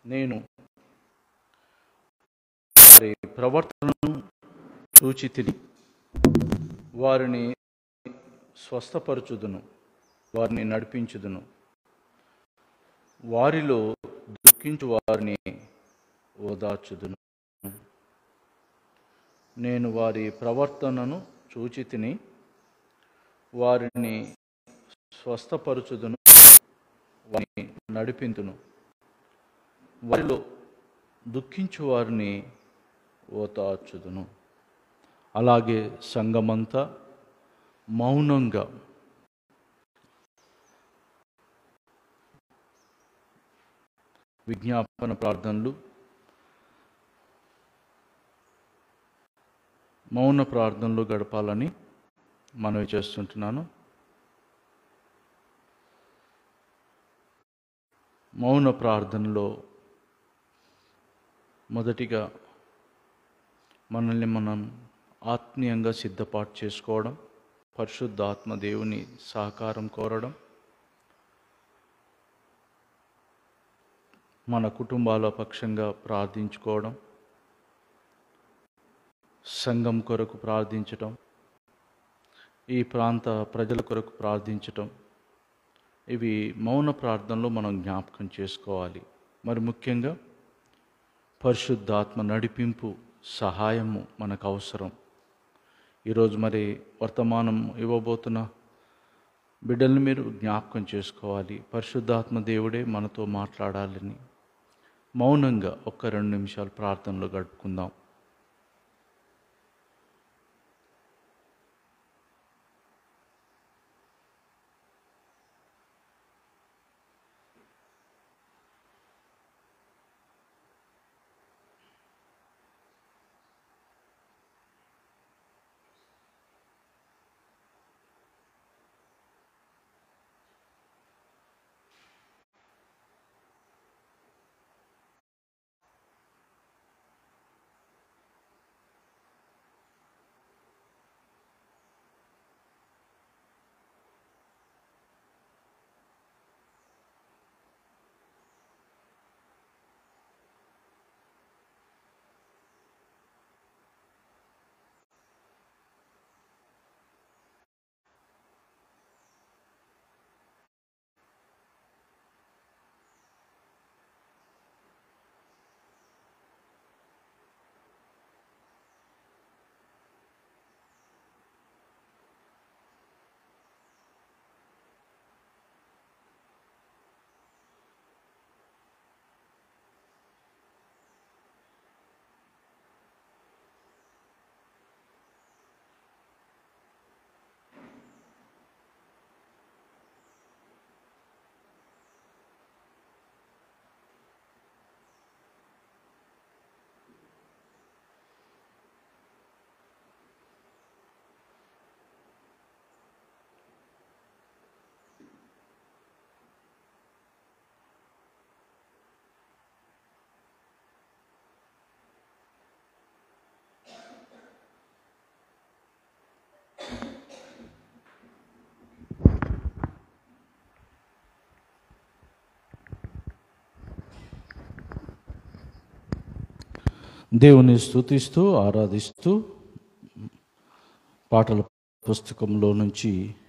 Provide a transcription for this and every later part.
నేను వారి ప్రవర్తనను చూచి తిని వారిని స్వస్థపరచుదును, వారిని నడిపించుదును. వారిలో దుఃఖించు వారిని ఓదార్చుదును. నేను వారి ప్రవర్తనను చూచి తిని వారిని స్వస్థపరచుదును, వారిని నడిపించుదును. వారిలో దుఃఖించు వారిని ఓదార్చుదును. అలాగే సంఘమంతా మౌనంగా విజ్ఞాపన ప్రార్థనలు, మౌన ప్రార్థనలు గడపాలని మనవి చేస్తుంటున్నాను. మౌన ప్రార్థనలో మొదటిగా మనల్ని మనం ఆత్మీయంగా సిద్ధపాటు చేసుకోవడం, పరిశుద్ధ ఆత్మ దేవుని సహకారం కోరడం, మన కుటుంబాల పక్షంగా ప్రార్థించుకోవడం, సంఘం కొరకు ప్రార్థించటం, ఈ ప్రాంత ప్రజల కొరకు ప్రార్థించటం, ఇవి మౌన ప్రార్థనలో మనం జ్ఞాపకం చేసుకోవాలి. మరి ముఖ్యంగా పరిశుద్ధాత్మ నడిపింపు, సహాయము మనకు అవసరం. ఈరోజు మరి వర్తమానం ఇవ్వబోతున్న బిడ్డల్ని మీరు జ్ఞాపకం చేసుకోవాలి. పరిశుద్ధాత్మ దేవుడే మనతో మాట్లాడాలని మౌనంగా 1-2 నిమిషాలు ప్రార్థనలో గడుపుకుందాం. దేవుని స్తుతిస్తూ ఆరాధిస్తూ పాటల పుస్తకంలో నుంచి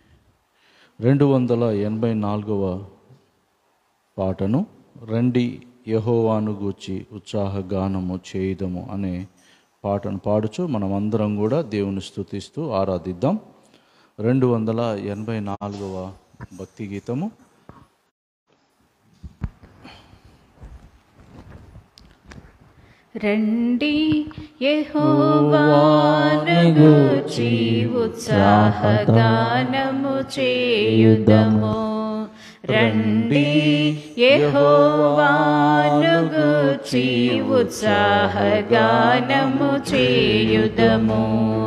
284వ పాటను రండి యెహోవాను గూర్చి ఉత్సాహగానము చేయుదము అనే పాటను పాడుచు మనం అందరం కూడా దేవుని స్తుతిస్తూ ఆరాధిద్దాం. 284వ భక్తి గీతము. రండి యెహోవాను గూర్చి ఉత్సాహగానము చేయుదము. రండి యెహోవాను గూర్చి ఉత్సాహగానము చేయుదము.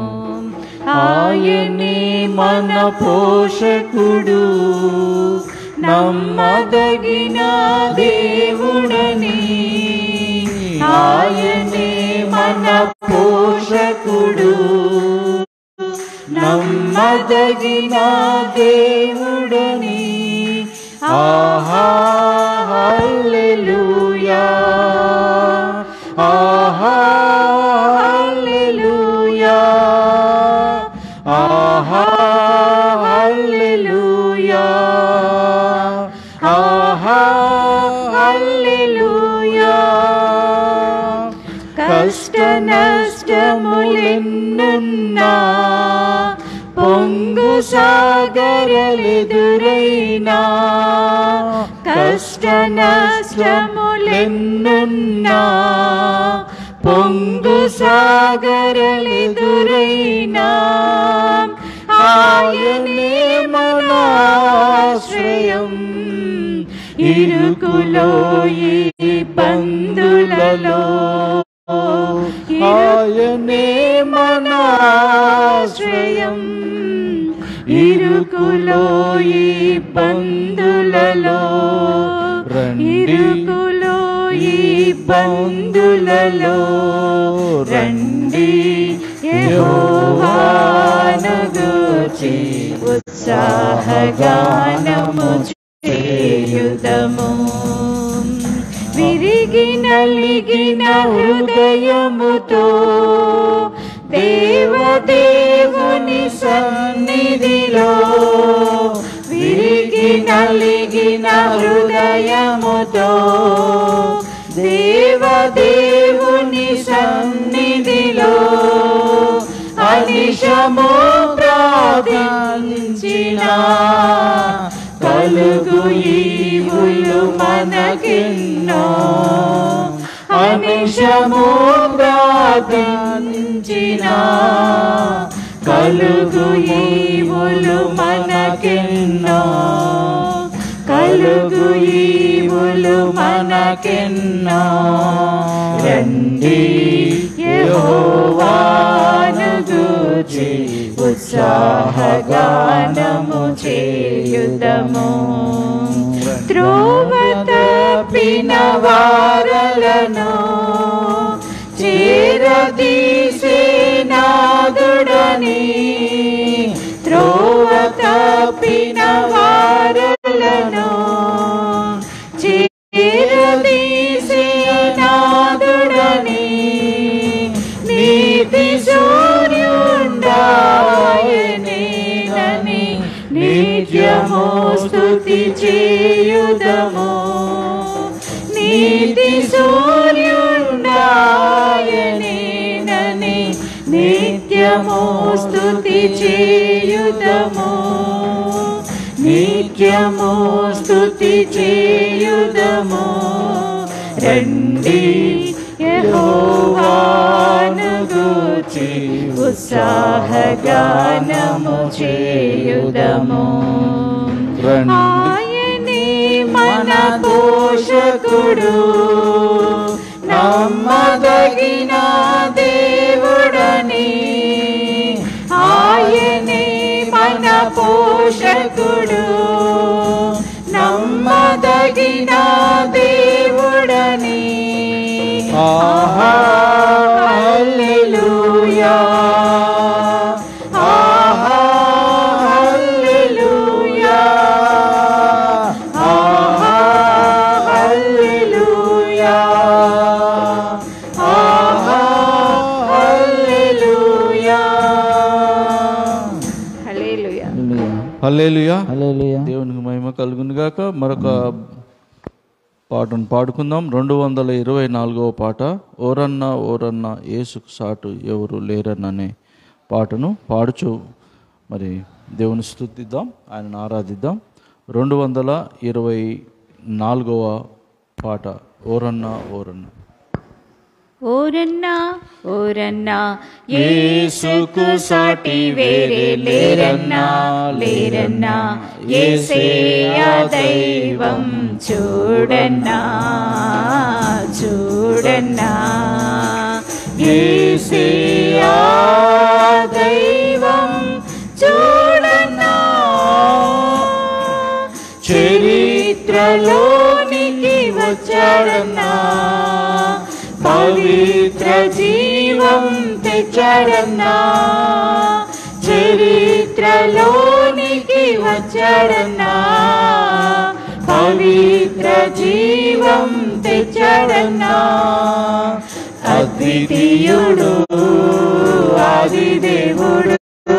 ఆయనే మన పోషకుడు, నమ్మదగిన దేవుడని. ఆయనే మన పోషకుడు, నమ్మదగిన దేవుడని. ఆహా హల్లెలూయా, ఆహా హల్లెలూయా, ఆహా హల్లెలూయా, ఆహా హల్లెలూయా. కష్ట నష్టములెన్నున్నా, పొంగు సాగరలెదురైనా, కష్ట నష్టములెన్నున్నా, పొంగు సాగరలెదురైనా, ఆయనే మనాశ్రయం. ఇరుకులో ఇబ్బందులలో ఆయనే మనాశ్రయం. ఇరుకులో ఇబ్బందులలో, ఇరుకులో ఇబ్బందులలో రండి యెహోవాను గూర్చి ఉత్సాహగానము చేయుదము. విరిగి నలిగిన హృదయముతో దేవదేవుని సన్నిధిలో, విరిగి నలిగిన హృదయముతో దేవదేవుని సన్నిధిలో అనిశము ప్రార్థించిన కలుగు ఈవులు మనకెన్నో. అనిశము ప్రార్థించిన కలుగు ఈవులు మనకెన్నో, కలుగు ఈవులు మనకెన్నో. రండి యెహోవాను గూర్చి ఉత్సాహగానము చేయుదము. త్రోవ తప్పిన వారలను చేరదీసే నాదుడని, త్రోవ తప్పిన వారలను చేరదీసే నాదుడని, నీతి సూర్యుడాయనేనని నిత్యము స్తుతి చేయుదము. నీతి సూర్యుడాయనేనని నిత్యము స్తుతి చేయుదము. నిత్యము స్తుతి చేయుదము. రండి యెహోవాను గూర్చి ఉత్సాహగానము చేయుదము. ఆయనే మన పోషకుడు, నమ్మదగిన దేవుడని. ఆయనే మన పోషకుడు, నమ్మదగిన దేవుడని. ఆహా హల్లెలూయా, ఆహా హల్లెలూయా, ఆహా హల్లెలూయా, ఆహా హల్లెలూయా. హల్లెలూయా, హల్లెలూయా, హల్లెలూయా. దేవునికి మహిమ కలుగును గాక. మరొక పాటను పాడుకుందాం. 224వ పాట, ఓరన్నా ఓరన్నా యేసుకు సాటు ఎవరు లేరన్ననే పాటను పాడుచు మరి దేవుని స్తుతిద్దాం, ఆయనను ఆరాధిద్దాం. 224వ పాట, ఓరన్నా ఓరన్నా. ఓరన్నా ఓరన్నా యేసుకు సాటి వేరే లేరన్నా, లేరన్నా. యేసయ్యా దైవం చూడన్నా, చూడన్నా. యేసయ్యా దైవం చూడన్నా. చరిత్రలోనికి వచ్చాడన్నా, పవిత్ర జీవం తెచ్చాడన్నా. చరిత్రలోనికి వచ్చాడన్నా, పవిత్ర జీవం తెచ్చాడన్నా అద్వితీయుడు ఆది దేవుడు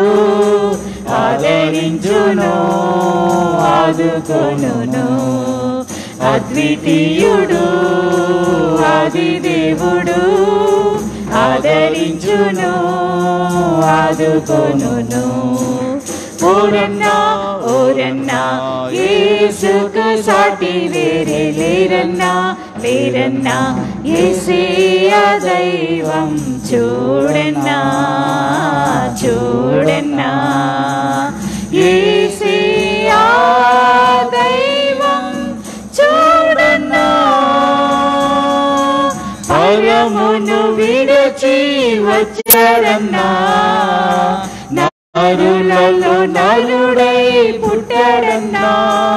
ఆదరించును ఆదుకొనును అద్వితీయుడు ఆది దేవుడు ఆదరించును ఆదుకొనును ఓరన్నా ఓరన్నా యేసుకు సాటి వేరే లేరన్నా లేరన్నా యేసయ్య దైవం చూడన్నా చూడన్నా యేసయ్య దైవం చూడన్నా పరమును విడిచి వచ్చాడన్నా నరులలో నరుడై పుట్టాడన్నా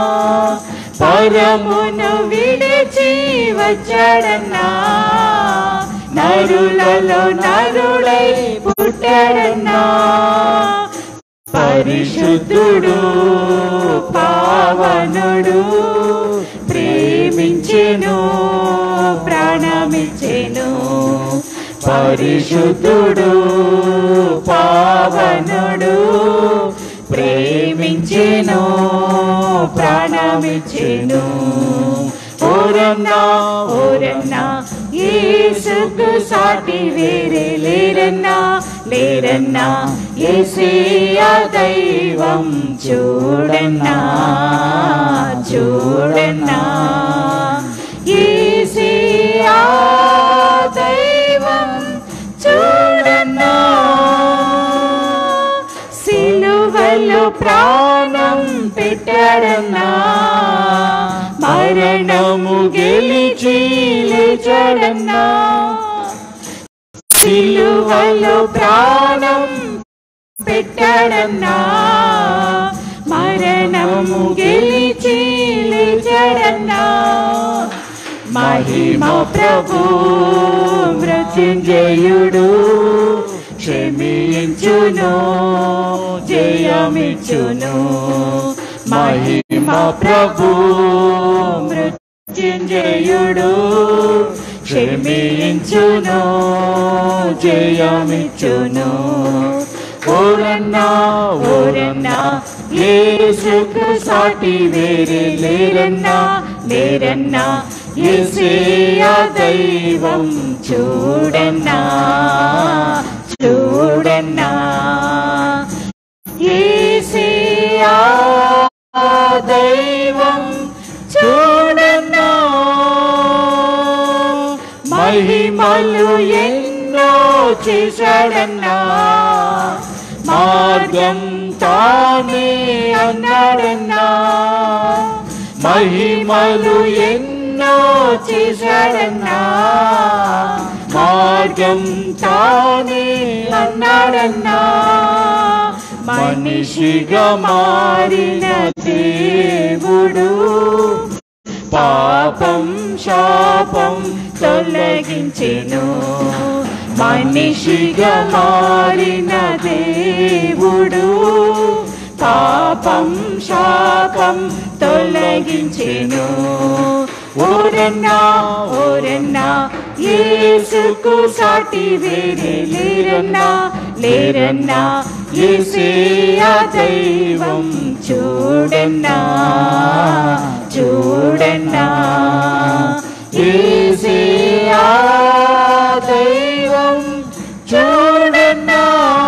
పరమును విడిచి వచ్చాడన్నా నరులలో నరుడై పుట్టాడన్నా పరిశుద్ధుడు పావనుడు ప్రేమించెను ప్రాణమిచ్చెను పరిశుద్ధుడు పావనుడు ప్రేమించెను ప్రాణమిచ్చెను ఓరన్నా ఓరన్నా యేసుకు సాటి వేరే లేరన్నా లేరన్నా యేసయ్య దైవం చూడన్నా చూడన్నా యేసయ్య దైవం చూడన్నా సిలువలో ప్రాణం పెట్టాడన్నా మరణము గెలిచి లేచాడన్నా సిలువలో ప్రాణం పెట్టాడన్నా మరణము గెలిచి లేచాడన్నా మహిమ ప్రభు మృత్యుంజయుడు క్షమించును జయమిచ్చును మహిమ ప్రభు మృత్యుంజయుడు క్షమించును జయమిచ్చును ఓరన్నా ఓరన్నా యేసుకు సాటి వేరే లేరన్నా లేరన్నా యేసయ్య దైవం చూడన్నా చూడన్నా యేసయ్య దైవం చూడన్నా మహిమలు ఎన్నో చేశాడన్నా మార్గం తానే అన్నాడన్నా మహిమలు ఎన్నో చేశాడన్నా మార్గం తానే అన్నాడన్నా మనిషిగా మారిన దేవుడు పాపం శాపం తొలగించెను మనిషిగా మారిన దేవుడు పాపం శాపం తొలగించెను ఓరన్నా ఓరన్నా యేసుకు సాటి వేరే లేరన్నా లేరన్నా యేసయ్య దైవం చూడన్నా చూడన్నా యేసయ్య దైవం చూడన్నా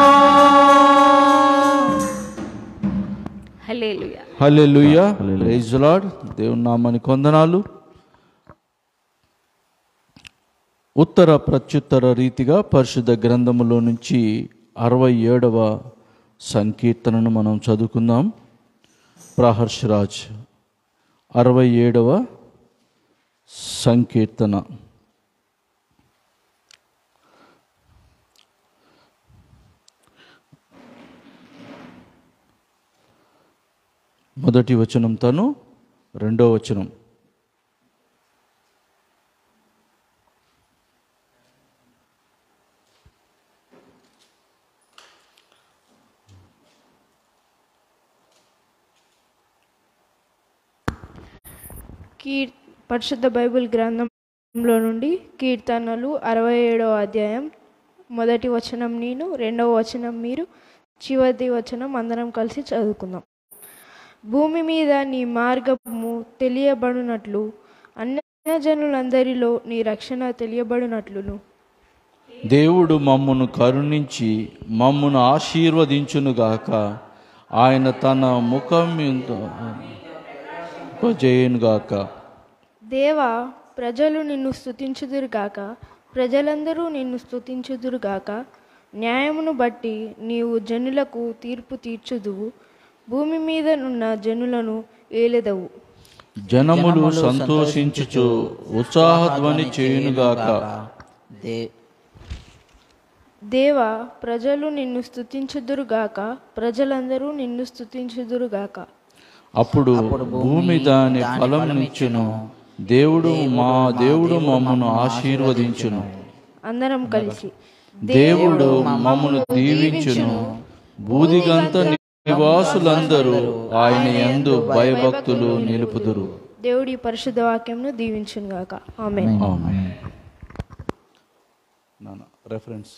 hallelujah hallelujah praise the lord. దేవుని నామానికి వందనాలు. ఉత్తర ప్రత్యుత్తర రీతిగా పరిశుద్ధ గ్రంథములో నుంచి 67వ సంకీర్తనను మనం చదువుకుందాం. ప్రహర్ష్ రాజ్ 67వ సంకీర్తన. మొదటి వచనం తను, రెండో వచనం. పరిశుద్ధ బైబిల్ గ్రంథంలో నుండి కీర్తనలు 67వ అధ్యాయం 1వ వచనం నేను, 2వ వచనం మీరు, చివరి వచనం అందరం కలిసి చదువుకుందాం. భూమి మీద నీ మార్గము తెలియబడినట్లు, అన్యజనులందరిలో నీ రక్షణ తెలియబడినట్లును. దేవుడు మమ్మును కరుణించి మమ్మును ఆశీర్వదించునుగాక. ఆయన తన ముఖం చేయనుగాక. దేవా, ప్రజలు నిన్ను స్తుతించుదురుగాక, ప్రజలందరూ నిన్ను స్తుతించుదురుగాక. న్యాయమును బట్టి నీవు జనులకు తీర్పు తీర్చుదువు, భూమి మీద నున్న జనులను ఏలెదవు. జనములు సంతోషించుచు ఉత్సాహధ్వని చేయునుగాక. దేవా, ప్రజలు నిన్ను స్తుతించుదురుగాక, ప్రజలందరూ నిన్ను స్తుతించుదురుగాక. అప్పుడు భూమి దాని ఫలమునిచ్చును, మా దేవుడు మమ్మను ఆశీర్వదించును. అందరం కలిసి దేవుడు మమ్మను దీవించును, బూదిగంత నివాసులందరూ ఆయన యందు భయభక్తులు నిలుపుదురు. దేవుడి పరిశుద్ధ వాక్యంను దీవించునుగాక. ఆమేన్. రెఫరెన్స్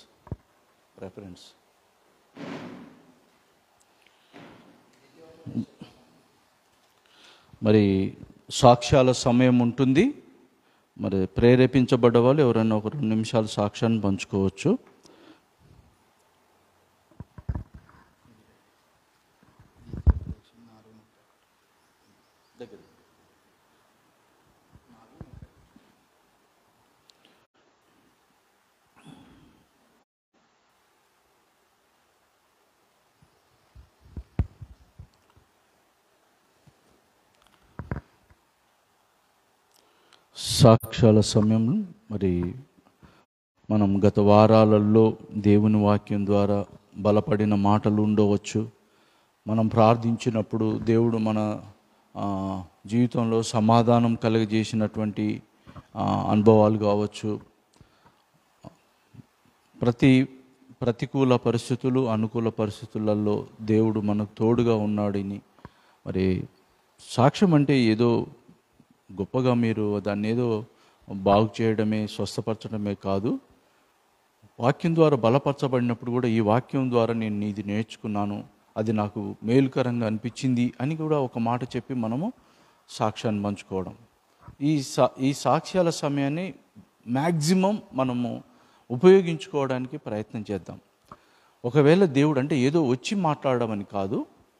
మరి సాక్ష్యాల సమయం ఉంటుంది. మరి ప్రేరేపించబడ్డ వాళ్ళు ఎవరైనా ఒక 2 నిమిషాలు సాక్ష్యాన్ని పంచుకోవచ్చు. సాక్ష్యాల సమయంలో మరి మనం గత వారాలలో దేవుని వాక్యం ద్వారా బలపడిన మాటలు ఉండవచ్చు. మనం ప్రార్థించినప్పుడు దేవుడు మన జీవితంలో సమాధానం కలుగజేసినటువంటి అనుభవాలు కావచ్చు. ప్రతికూల పరిస్థితులు, అనుకూల పరిస్థితులలో దేవుడు మనకు తోడుగా ఉన్నాడని. మరి సాక్ష్యం అంటే ఏదో గొప్పగా మీరు దాన్ని ఏదో బాగు చేయడమే, స్వస్థపరచడమే కాదు. వాక్యం ద్వారా బలపరచబడినప్పుడు కూడా ఈ వాక్యం ద్వారా నేను ఇది నేర్చుకున్నాను, అది నాకు మేలుకరంగా అనిపించింది అని కూడా ఒక మాట చెప్పి మనము సాక్ష్యాన్ని పంచుకోవడం. ఈ సాక్ష్యాల సమయాన్ని మ్యాక్సిమం మనము ఉపయోగించుకోవడానికి ప్రయత్నం చేద్దాం. ఒకవేళ దేవుడు అంటే ఏదో వచ్చి మాట్లాడడం అని కాదు,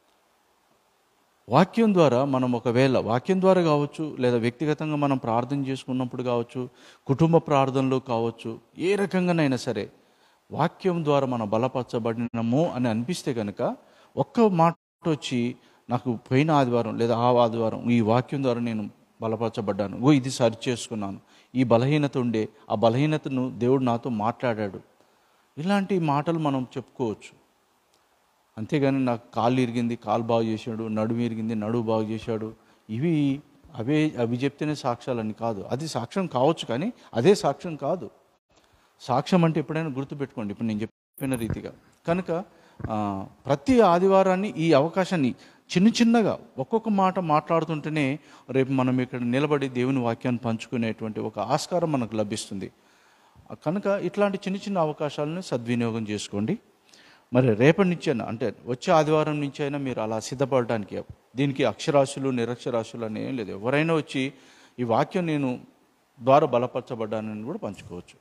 వాక్యం ద్వారా మనం ఒకవేళ వాక్యం ద్వారా కావచ్చు, లేదా వ్యక్తిగతంగా మనం ప్రార్థన చేసుకున్నప్పుడు కావచ్చు, కుటుంబ ప్రార్థనలో కావచ్చు, ఏ రకంగానైనా సరే వాక్యం ద్వారా మనం బలపరచబడినము అని అనిపిస్తే కనుక ఒక్క మాట వచ్చి నాకు పోయిన ఆదివారం లేదా ఆ ఆదివారం ఈ వాక్యం ద్వారా నేను బలపరచబడ్డాను, ఇది సరి చేసుకున్నాను, ఈ బలహీనత ఉండే ఆ బలహీనతను దేవుడు నాతో మాట్లాడాడు, ఇలాంటి మాటలు మనం చెప్పుకోవచ్చు. అంతేగాని నాకు కాళ్ళు ఇరిగింది, కాలు బాగు చేశాడు, నడుము ఇరిగింది, నడువు బాగు చేశాడు, అవి చెప్తేనే సాక్ష్యాలని కాదు. అది సాక్ష్యం కావచ్చు కానీ అదే సాక్ష్యం కాదు. సాక్ష్యం అంటే ఎప్పుడైనా గుర్తుపెట్టుకోండి, ఇప్పుడు నేను చెప్పిన రీతిగా. కనుక ప్రతి ఆదివారాన్ని ఈ అవకాశాన్ని చిన్నగా ఒక్కొక్క మాట మాట్లాడుతుంటేనే రేపు మనం ఇక్కడ నిలబడి దేవుని వాక్యాన్ని పంచుకునేటువంటి ఒక ఆస్కారం మనకు లభిస్తుంది. కనుక ఇట్లాంటి చిన్న అవకాశాలను సద్వినియోగం చేసుకోండి. మరి రేపటి నుంచి అయినా, అంటే వచ్చే ఆదివారం నుంచి అయినా మీరు అలా సిద్ధపడడానికి, దీనికి అక్షరాస్యులు నిరక్షరాస్యులు అని ఏం లేదు. ఎవరైనా వచ్చి ఈ వాక్యం నేను ద్వారా బలపరచబడ్డానని కూడా పంచుకోవచ్చు.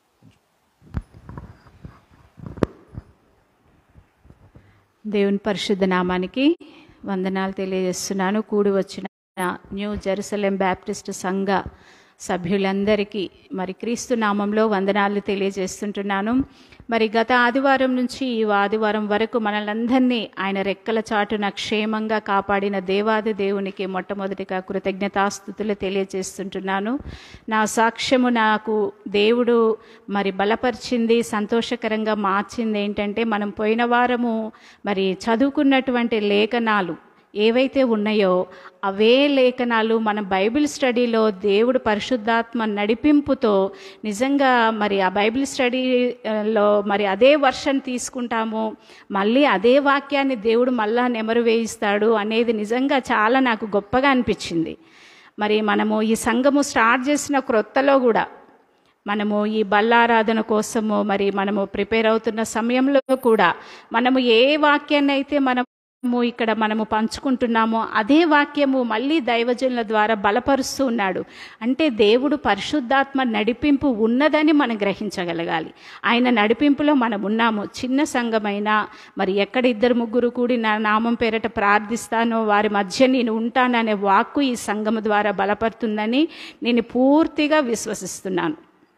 దేవుని పరిశుద్ధ నామానికి వందనాలు తెలియజేస్తున్నాను. కూడి వచ్చిన న్యూ జెరూసలేం బ్యాప్టిస్ట్ సంఘ సభ్యులందరికీ మరి క్రీస్తు నామంలో వందనాలు తెలియజేస్తుంటున్నాను. మరి గత ఆదివారం నుంచి ఈ ఆదివారం వరకు మనలందరినీ ఆయన రెక్కల చాటున క్షేమంగా కాపాడిన దేవాది దేవునికి మొట్టమొదటిగా కృతజ్ఞతాస్తుతులు తెలియజేస్తుంటున్నాను. నా సాక్ష్యము నాకు దేవుడు మరి బలపరిచింది, సంతోషకరంగా మార్చింది ఏంటంటే, మనం పోయిన వారము మరి చదువుకున్నటువంటి లేఖనాలు ఏవైతే ఉన్నాయో అవే లేఖనాలు మన బైబిల్ స్టడీలో దేవుడు పరిశుద్ధాత్మ నడిపింపుతో నిజంగా మరి ఆ బైబిల్ స్టడీలో మరి అదే వర్షన్ తీసుకుంటాము, మళ్ళీ అదే వాక్యాన్ని దేవుడు మళ్ళా నెమరు వేయిస్తాడు అనేది నిజంగా చాలా నాకు గొప్పగా అనిపించింది. మరి మనము ఈ సంఘము స్టార్ట్ చేసిన క్రొత్తలో కూడా మనము ఈ బల్లారాధన కోసము మరి మనము ప్రిపేర్ అవుతున్న సమయంలో కూడా మనము ఏ వాక్యాన్ని అయితే మనము ఇక్కడ మనము పంచుకుంటున్నామో అదే వాక్యము మళ్ళీ దైవజనుల ద్వారా బలపరుస్తూ ఉన్నాడు. అంటే దేవుడు పరిశుద్ధాత్మ నడిపింపు ఉన్నదని మనం గ్రహించగలగాలి. ఆయన నడిపింపులో మనం ఉన్నాము. చిన్న సంఘమైనా మరి ఎక్కడ 2-3 కూడి నా నామం పేరట ప్రార్థిస్తానో వారి మధ్య నేను ఉంటాననే వాక్కు ఈ సంఘము ద్వారా బలపడుతుందని నేను పూర్తిగా విశ్వసిస్తున్నాను.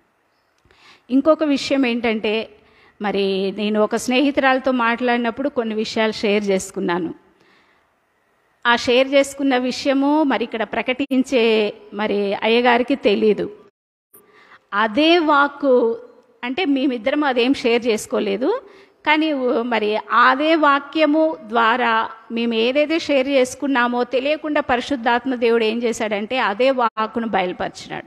ఇంకొక విషయం ఏంటంటే, మరి నేను ఒక స్నేహితురాలతో మాట్లాడినప్పుడు కొన్ని విషయాలు షేర్ చేసుకున్నాను. ఆ షేర్ చేసుకున్న విషయము మరి ఇక్కడ ప్రకటించే మరి అయ్యగారికి తెలీదు. అదే వాక్కు అంటే మేమిద్దరం అదేం షేర్ చేసుకోలేదు, కానీ మరి అదే వాక్యము ద్వారా మేము ఏదైతే షేర్ చేసుకున్నామో తెలియకుండా పరిశుద్ధాత్మ దేవుడు ఏం చేశాడంటే అదే వాక్కును బయలుపరిచినాడు.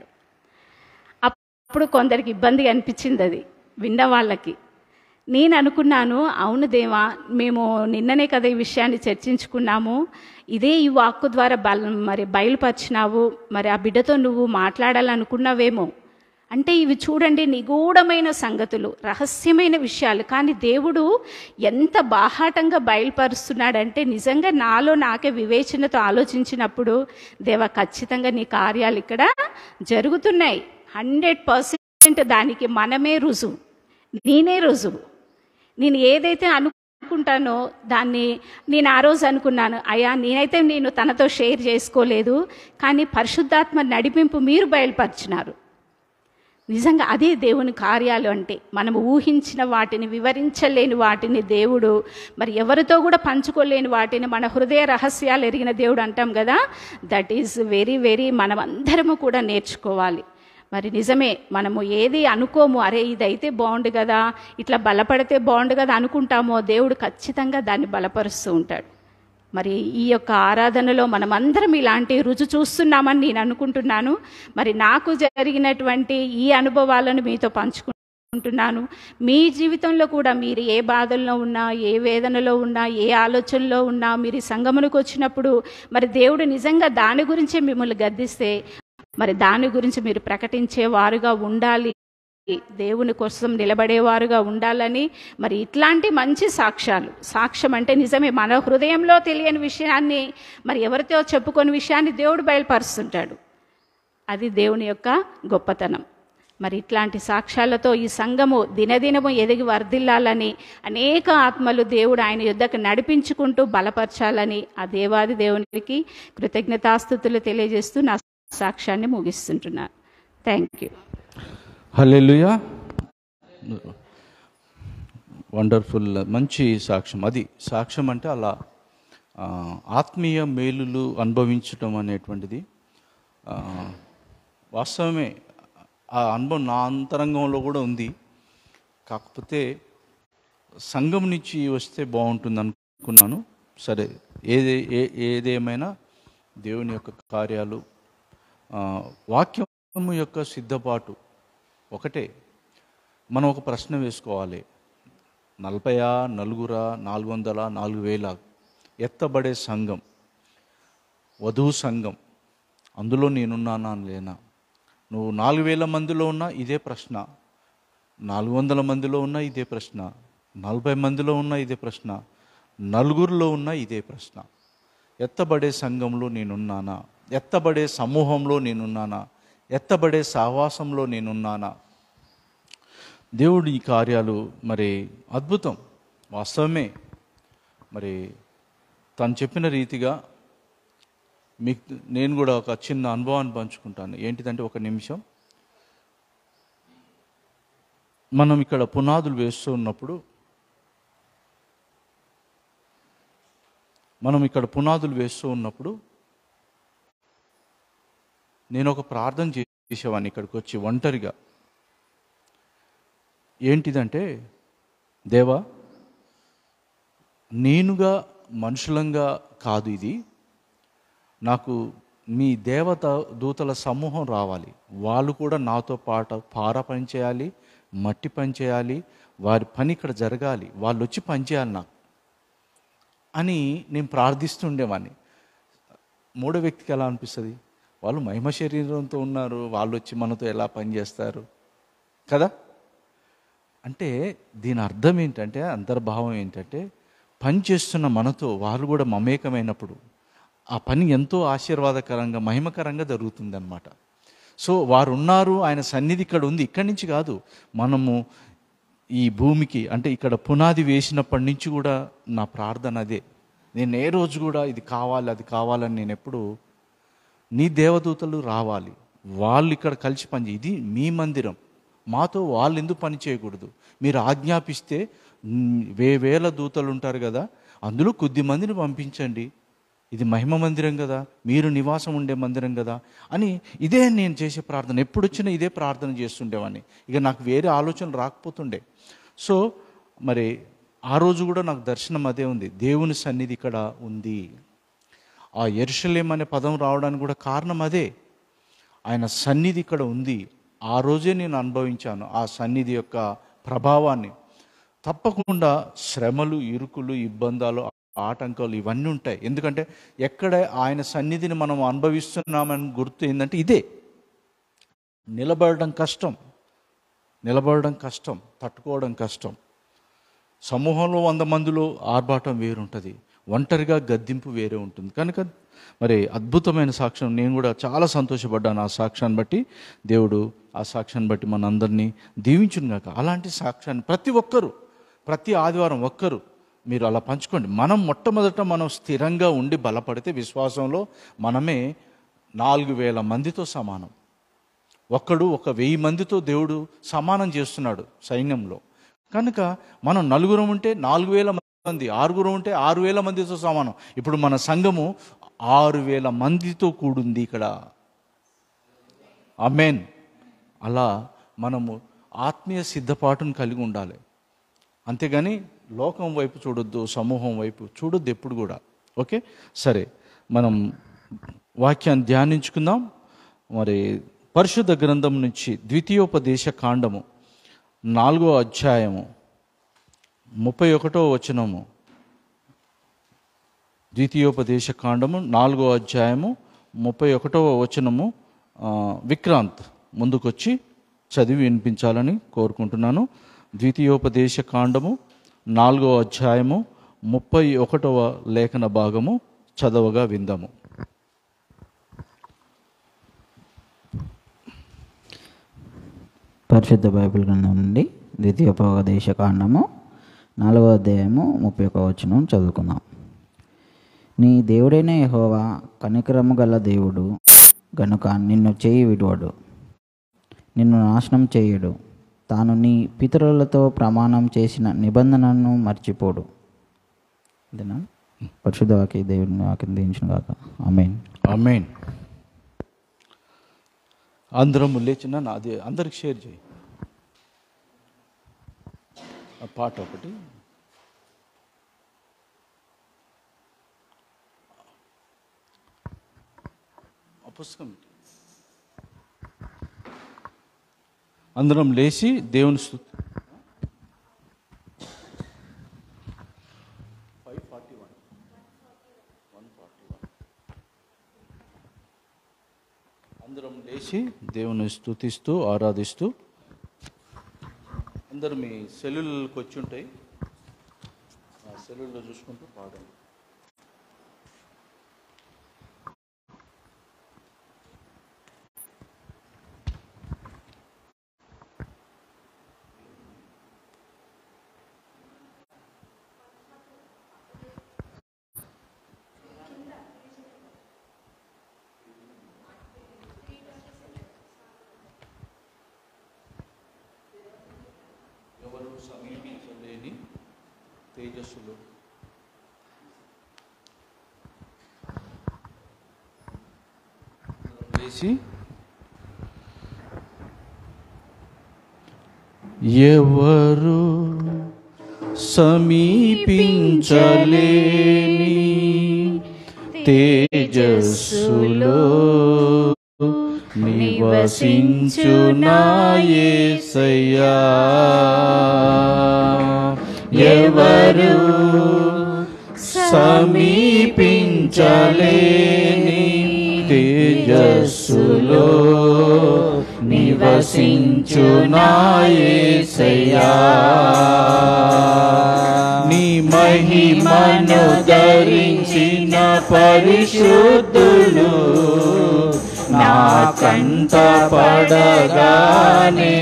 అప్పుడు కొందరికి ఇబ్బందిగా అనిపించింది అది విన్న వాళ్ళకి. నేను అనుకున్నాను, అవును దేవా, మేము నిన్ననే కదా ఈ విషయాన్ని చర్చించుకున్నాము, ఇదే ఈ వాక్కు ద్వారా మరి బయలుపరిచినావు, మరి ఆ బిడ్డతో నువ్వు మాట్లాడాలనుకున్నావేమో. అంటే ఇవి చూడండి, నిగూఢమైన సంగతులు, రహస్యమైన విషయాలు, కానీ దేవుడు ఎంత బాహాటంగా బయలుపరుస్తున్నాడంటే నిజంగా నాలో నాకే వివేచనతో ఆలోచించినప్పుడు, దేవా ఖచ్చితంగా నీ కార్యాలు ఇక్కడ జరుగుతున్నాయి, 100% దానికి మనమే రుజువు, నేనే రుజువు. నేను ఏదైతే అనుకుంటానో దాన్ని నేను ఆ రోజు అనుకున్నాను, అయ్యా నేనైతే నేను తనతో షేర్ చేసుకోలేదు, కానీ పరిశుద్ధాత్మ నడిపింపు మీరు బయలుపరిచినారు. నిజంగా అదే దేవుని కార్యాలు అంటే. మనము ఊహించిన వాటిని, వివరించలేని వాటిని దేవుడు మరి ఎవరితో కూడా పంచుకోలేని వాటిని మన హృదయ రహస్యాలు ఎరిగిన దేవుడు అంటాం కదా. దట్ ఈజ్ వెరీ వెరీ మనమందరము కూడా నేర్చుకోవాలి. మరి నిజమే, మనము ఏది అనుకోము, అరే ఇదైతే బాగుండు కదా, ఇట్లా బలపడితే బాగుండు కదా అనుకుంటామో, దేవుడు ఖచ్చితంగా దాన్ని బలపరుస్తూ ఉంటాడు. మరి ఈ యొక్క ఆరాధనలో మనమందరం ఇలాంటి రుచి చూస్తున్నామని నేను అనుకుంటున్నాను. మరి నాకు జరిగినటువంటి ఈ అనుభవాలను మీతో పంచుకుంటున్నాను. మీ జీవితంలో కూడా మీరు ఏ బాధల్లో ఉన్నా, ఏ వేదనలో ఉన్నా, ఏ ఆలోచనలో ఉన్నా, మీరు ఈ సంగమునకు వచ్చినప్పుడు మరి దేవుడు నిజంగా దాని గురించే మిమ్మల్ని గద్దిస్తే మరి దాని గురించి మీరు ప్రకటించేవారుగా ఉండాలి, దేవుని కోసం నిలబడేవారుగా ఉండాలని మరి ఇట్లాంటి మంచి సాక్ష్యం అంటే నిజమే, మన హృదయంలో తెలియని విషయాన్ని మరి ఎవరితో చెప్పుకొని విషయాన్ని దేవుడు బయలుపరుస్తుంటాడు. అది దేవుని యొక్క గొప్పతనం. మరి ఇట్లాంటి సాక్ష్యాలతో ఈ సంఘము దినదినము ఎదిగి వర్ధిల్లాలని, అనేక ఆత్మలు దేవుడు ఆయన యుద్ధకు నడిపించుకుంటూ బలపరచాలని ఆ దేవాది దేవునికి కృతజ్ఞతాస్తుతులు తెలియజేస్తూ నా సాక్ష్యాన్ని ముగిస్తుంటున్నాను. Thank you. హల్లెలూయా. వండర్ఫుల్, మంచి సాక్ష్యం. అది సాక్ష్యం అంటే అలా ఆత్మీయ మేలులు అనుభవించటం అనేటువంటిది వాస్తవమే. ఆ అనుభవం నా అంతరంగంలో కూడా ఉంది. కాకపోతే సంఘం నుంచి వస్తే బాగుంటుంది అనుకున్నాను. సరే, ఏదేమైనా దేవుని యొక్క కార్యాలు, వాక్యం యొక్క సిద్ధపాటు ఒకటే. మనం ఒక ప్రశ్న వేసుకోవాలి, 40, 4, 400, 4000 ఎత్తబడే సంఘం, వధువు సంఘం, అందులో నేనున్నానా లేనా? నువ్వు 4000 మందిలో ఉన్నా ఇదే ప్రశ్న, 400 మందిలో ఉన్నా ఇదే ప్రశ్న, 40 మందిలో ఉన్నా ఇదే ప్రశ్న, 4 ఉన్నా ఇదే ప్రశ్న. ఎత్తబడే సంఘంలో నేనున్నానా? ఎత్తబడే సమూహంలో నేనున్నానా? ఎత్తబడే సహవాసంలో నేనున్నానా? దేవుడి ఈ కార్యాలు మరి అద్భుతం, వాస్తవమే. మరి తను చెప్పిన రీతిగా మీకు నేను కూడా ఒక చిన్న అనుభవాన్ని పంచుకుంటాను. ఏంటిదంటే, ఒక నిమిషం. మనం ఇక్కడ పునాదులు వేస్తూ ఉన్నప్పుడు నేను ఒక ప్రార్థన చేసేవాడిని ఇక్కడికి వచ్చి ఒంటరిగా. ఏంటిదంటే, దేవా, నేనుగా మనుషులంగా కాదు ఇది, నాకు మీ దేవత దూతల సమూహం రావాలి, వాళ్ళు కూడా నాతో పాటు పార పని చేయాలి, మట్టి పని చేయాలి, వారి పని ఇక్కడ జరగాలి, వాళ్ళు వచ్చి పని చేయాలి నాకు అని నేను ప్రార్థిస్తుండేవాడిని. మూడో వ్యక్తికి ఎలా అనిపిస్తుంది? వాళ్ళు మహిమ శరీరంతో ఉన్నారు, వాళ్ళు వచ్చి మనతో ఎలా పనిచేస్తారు కదా. అంటే దీని అర్థం ఏంటంటే, అంతర్భావం ఏంటంటే, పని చేస్తున్న మనతో వాళ్ళు కూడా మమేకమైనప్పుడు ఆ పని ఎంతో ఆశీర్వాదకరంగా మహిమకరంగా జరుగుతుందన్నమాట. సో వారు ఉన్నారు, ఆయన సన్నిధి ఇక్కడ ఉంది. ఇక్కడి నుంచి కాదు, మనము ఈ భూమికి అంటే ఇక్కడ పునాది వేసినప్పటి నుంచి కూడా నా ప్రార్థన అదే. నేను ఏ రోజు కూడా ఇది కావాలి అది కావాలని నేను ఎప్పుడు, నీ దేవదూతలు రావాలి, వాళ్ళు ఇక్కడ కలిసి పని ఇది మీ మందిరం, మాతో వాళ్ళు ఎందుకు పని చేయకూడదు? మీరు ఆజ్ఞాపిస్తే వేల దూతలు ఉంటారు కదా, అందులో కొద్ది మందిని పంపించండి, ఇది మహిమ మందిరం కదా, మీరు నివాసం ఉండే మందిరం కదా అని. ఇదే నేను చేసే ప్రార్థన. ఎప్పుడు వచ్చినా ఇదే ప్రార్థన చేస్తుండేవాడిని. ఇక నాకు వేరే ఆలోచన రాకపోతుండే. సో మరి ఆ రోజు కూడా నాకు దర్శనం అదే ఉంది, దేవుని సన్నిధి ఇక్కడ ఉంది. ఆ యెరూషలేం అనే పదం రావడానికి కూడా కారణం అదే, ఆయన సన్నిధి ఇక్కడ ఉంది. ఆ రోజే నేను అనుభవించాను ఆ సన్నిధి యొక్క ప్రభావాన్ని. తప్పకుండా శ్రమలు, ఇరుకులు, ఇబ్బందాలు, ఆటంకాలు ఇవన్నీ ఉంటాయి. ఎందుకంటే ఎక్కడ ఆయన సన్నిధిని మనం అనుభవిస్తున్నామని గుర్తు ఏంటంటే ఇదే. నిలబడడం కష్టం, తట్టుకోవడం కష్టం. సమూహంలో 100 మందిలో ఆర్భాటం వేరుంటుంది, ఒంటరిగా గద్దింపు వేరే ఉంటుంది. కనుక మరి అద్భుతమైన సాక్ష్యం, నేను కూడా చాలా సంతోషపడ్డాను ఆ సాక్ష్యాన్ని బట్టి. దేవుడు ఆ సాక్ష్యాన్ని బట్టి మనందరినీ దీవించునుగాక. అలాంటి సాక్ష్యాన్ని ప్రతి ఒక్కరూ, ప్రతి ఆదివారం ఒక్కరు మీరు అలా పంచుకోండి. మొట్టమొదట మనం స్థిరంగా ఉండి బలపడితే విశ్వాసంలో మనమే 4000 మందితో సమానం. ఒక్కడు 1000 మందితో దేవుడు సమానం చేస్తున్నాడు సైన్యంలో. కనుక మనం 4 ఉంటే 4000 మంది, 6 ఉంటే 6000 మందితో సమానం. ఇప్పుడు మన సంఘము 6000 మందితో కూడింది ఇక్కడ. ఆమేన్. అలా మనము ఆత్మీయ సిద్ధపాటును కలిగి ఉండాలి. అంతేగాని లోకం వైపు చూడొద్దు, సమూహం వైపు చూడొద్దు ఎప్పుడు కూడా. ఓకే, సరే, మనం వాక్యాన్ని ధ్యానించుకుందాం. మరి పరిశుద్ధ గ్రంథం నుంచి ద్వితీయోపదేశ కాండము 4వ అధ్యాయము 31వ వచనము. ద్వితీయోపదేశ కాండము 4వ అధ్యాయము 31వ వచనము. విక్రాంత్ ముందుకొచ్చి చదివి వినిపించాలని కోరుకుంటున్నాను. ద్వితీయోపదేశ కాండము 4వ అధ్యాయము 31వ లేఖన భాగము చదవగా విందాము. పరిశుద్ధ బైబిల్ గ్రంథం నుండి ద్వితీయోపదేశ కాండము 4వ అధ్యాయము 31వ వచనం చదువుకుందాం. నీ దేవుడైన యెహోవా కనికరము గల దేవుడు గనుక నిన్ను చేయి విడువడు, నిన్ను నాశనం చేయడు. తాను నీ పితరులతో ప్రమాణం చేసిన నిబంధనను మర్చిపోడు. అదేనా? పరిశుద్ధ వాక్య దేవుని వాక్యం దీవించును గాక. ఆమేన్. ఆమేన్. అందరం లేచిన అది అందరికి షేర్ చేయి. ఆ పాట ఒకటి. ఆ పుస్తకం అందరం లేచి దేవుని స్తుతి. 141 అందరం లేచి దేవుని స్తుతిస్తూ ఆరాధిస్తూ, అందరూ మీ సెల్లులకు వచ్చి ఉంటాయి, ఆ సెల్లుల్లో చూసుకుంటూ పాడండి. ఎవరు సమీపించలేని తేజస్సులో లేచి, ఎవరు సమీపించలేని తేజస్సులో నివసించు నా యేసయ్యా, ఎవరు సమీపించలేని తేజస్సులో నివసించు నా యేసయ్యా నీ మహిమను ధరించిన పరిశుద్ధులు నా కంట పడగానే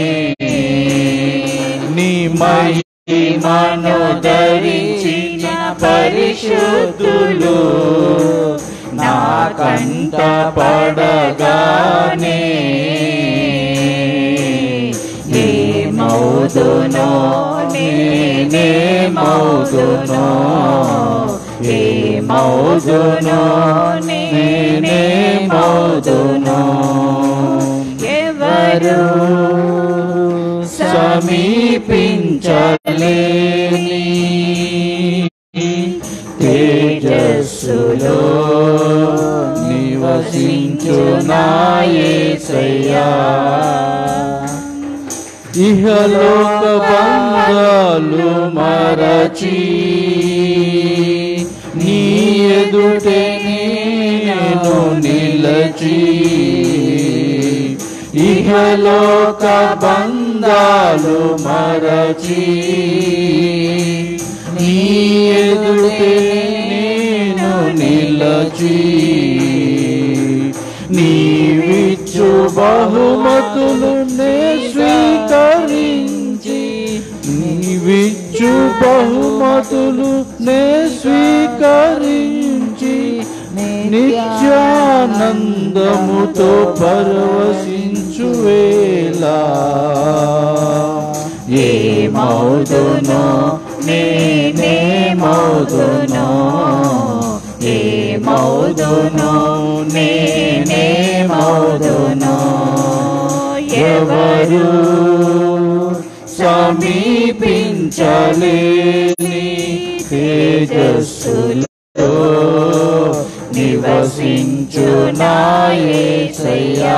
నీ మహిమను ధరించిన పరిశుద్ధులు నా కంట పడగానే ఏమౌదునో నేనేమౌదునో ఏమౌదునో నేనేమౌదునో ఎవరు సమీపించలేని తేజస్సులో నివసించు నా యేసయ్యా ఇహలోక బంధాలు మరచి నీ ఎదుటే నేను నిలచి ఇహలోక బంధాలు మరచి నీ ఎదుటే నేను నిలచి నీవిచ్చు బహుమతులు నే స్వీకరించి నీవిచ్చు బహుమతులు నే స్వీకరించి నిత్యానందముతో పరవశించు వేళ ఏమౌదునో నేనేమౌదునో ఏమౌదునో నేనేమౌదునో ఎవరు సమీపించలేని తేజస్సులో నివసించు నా యేసయ్యా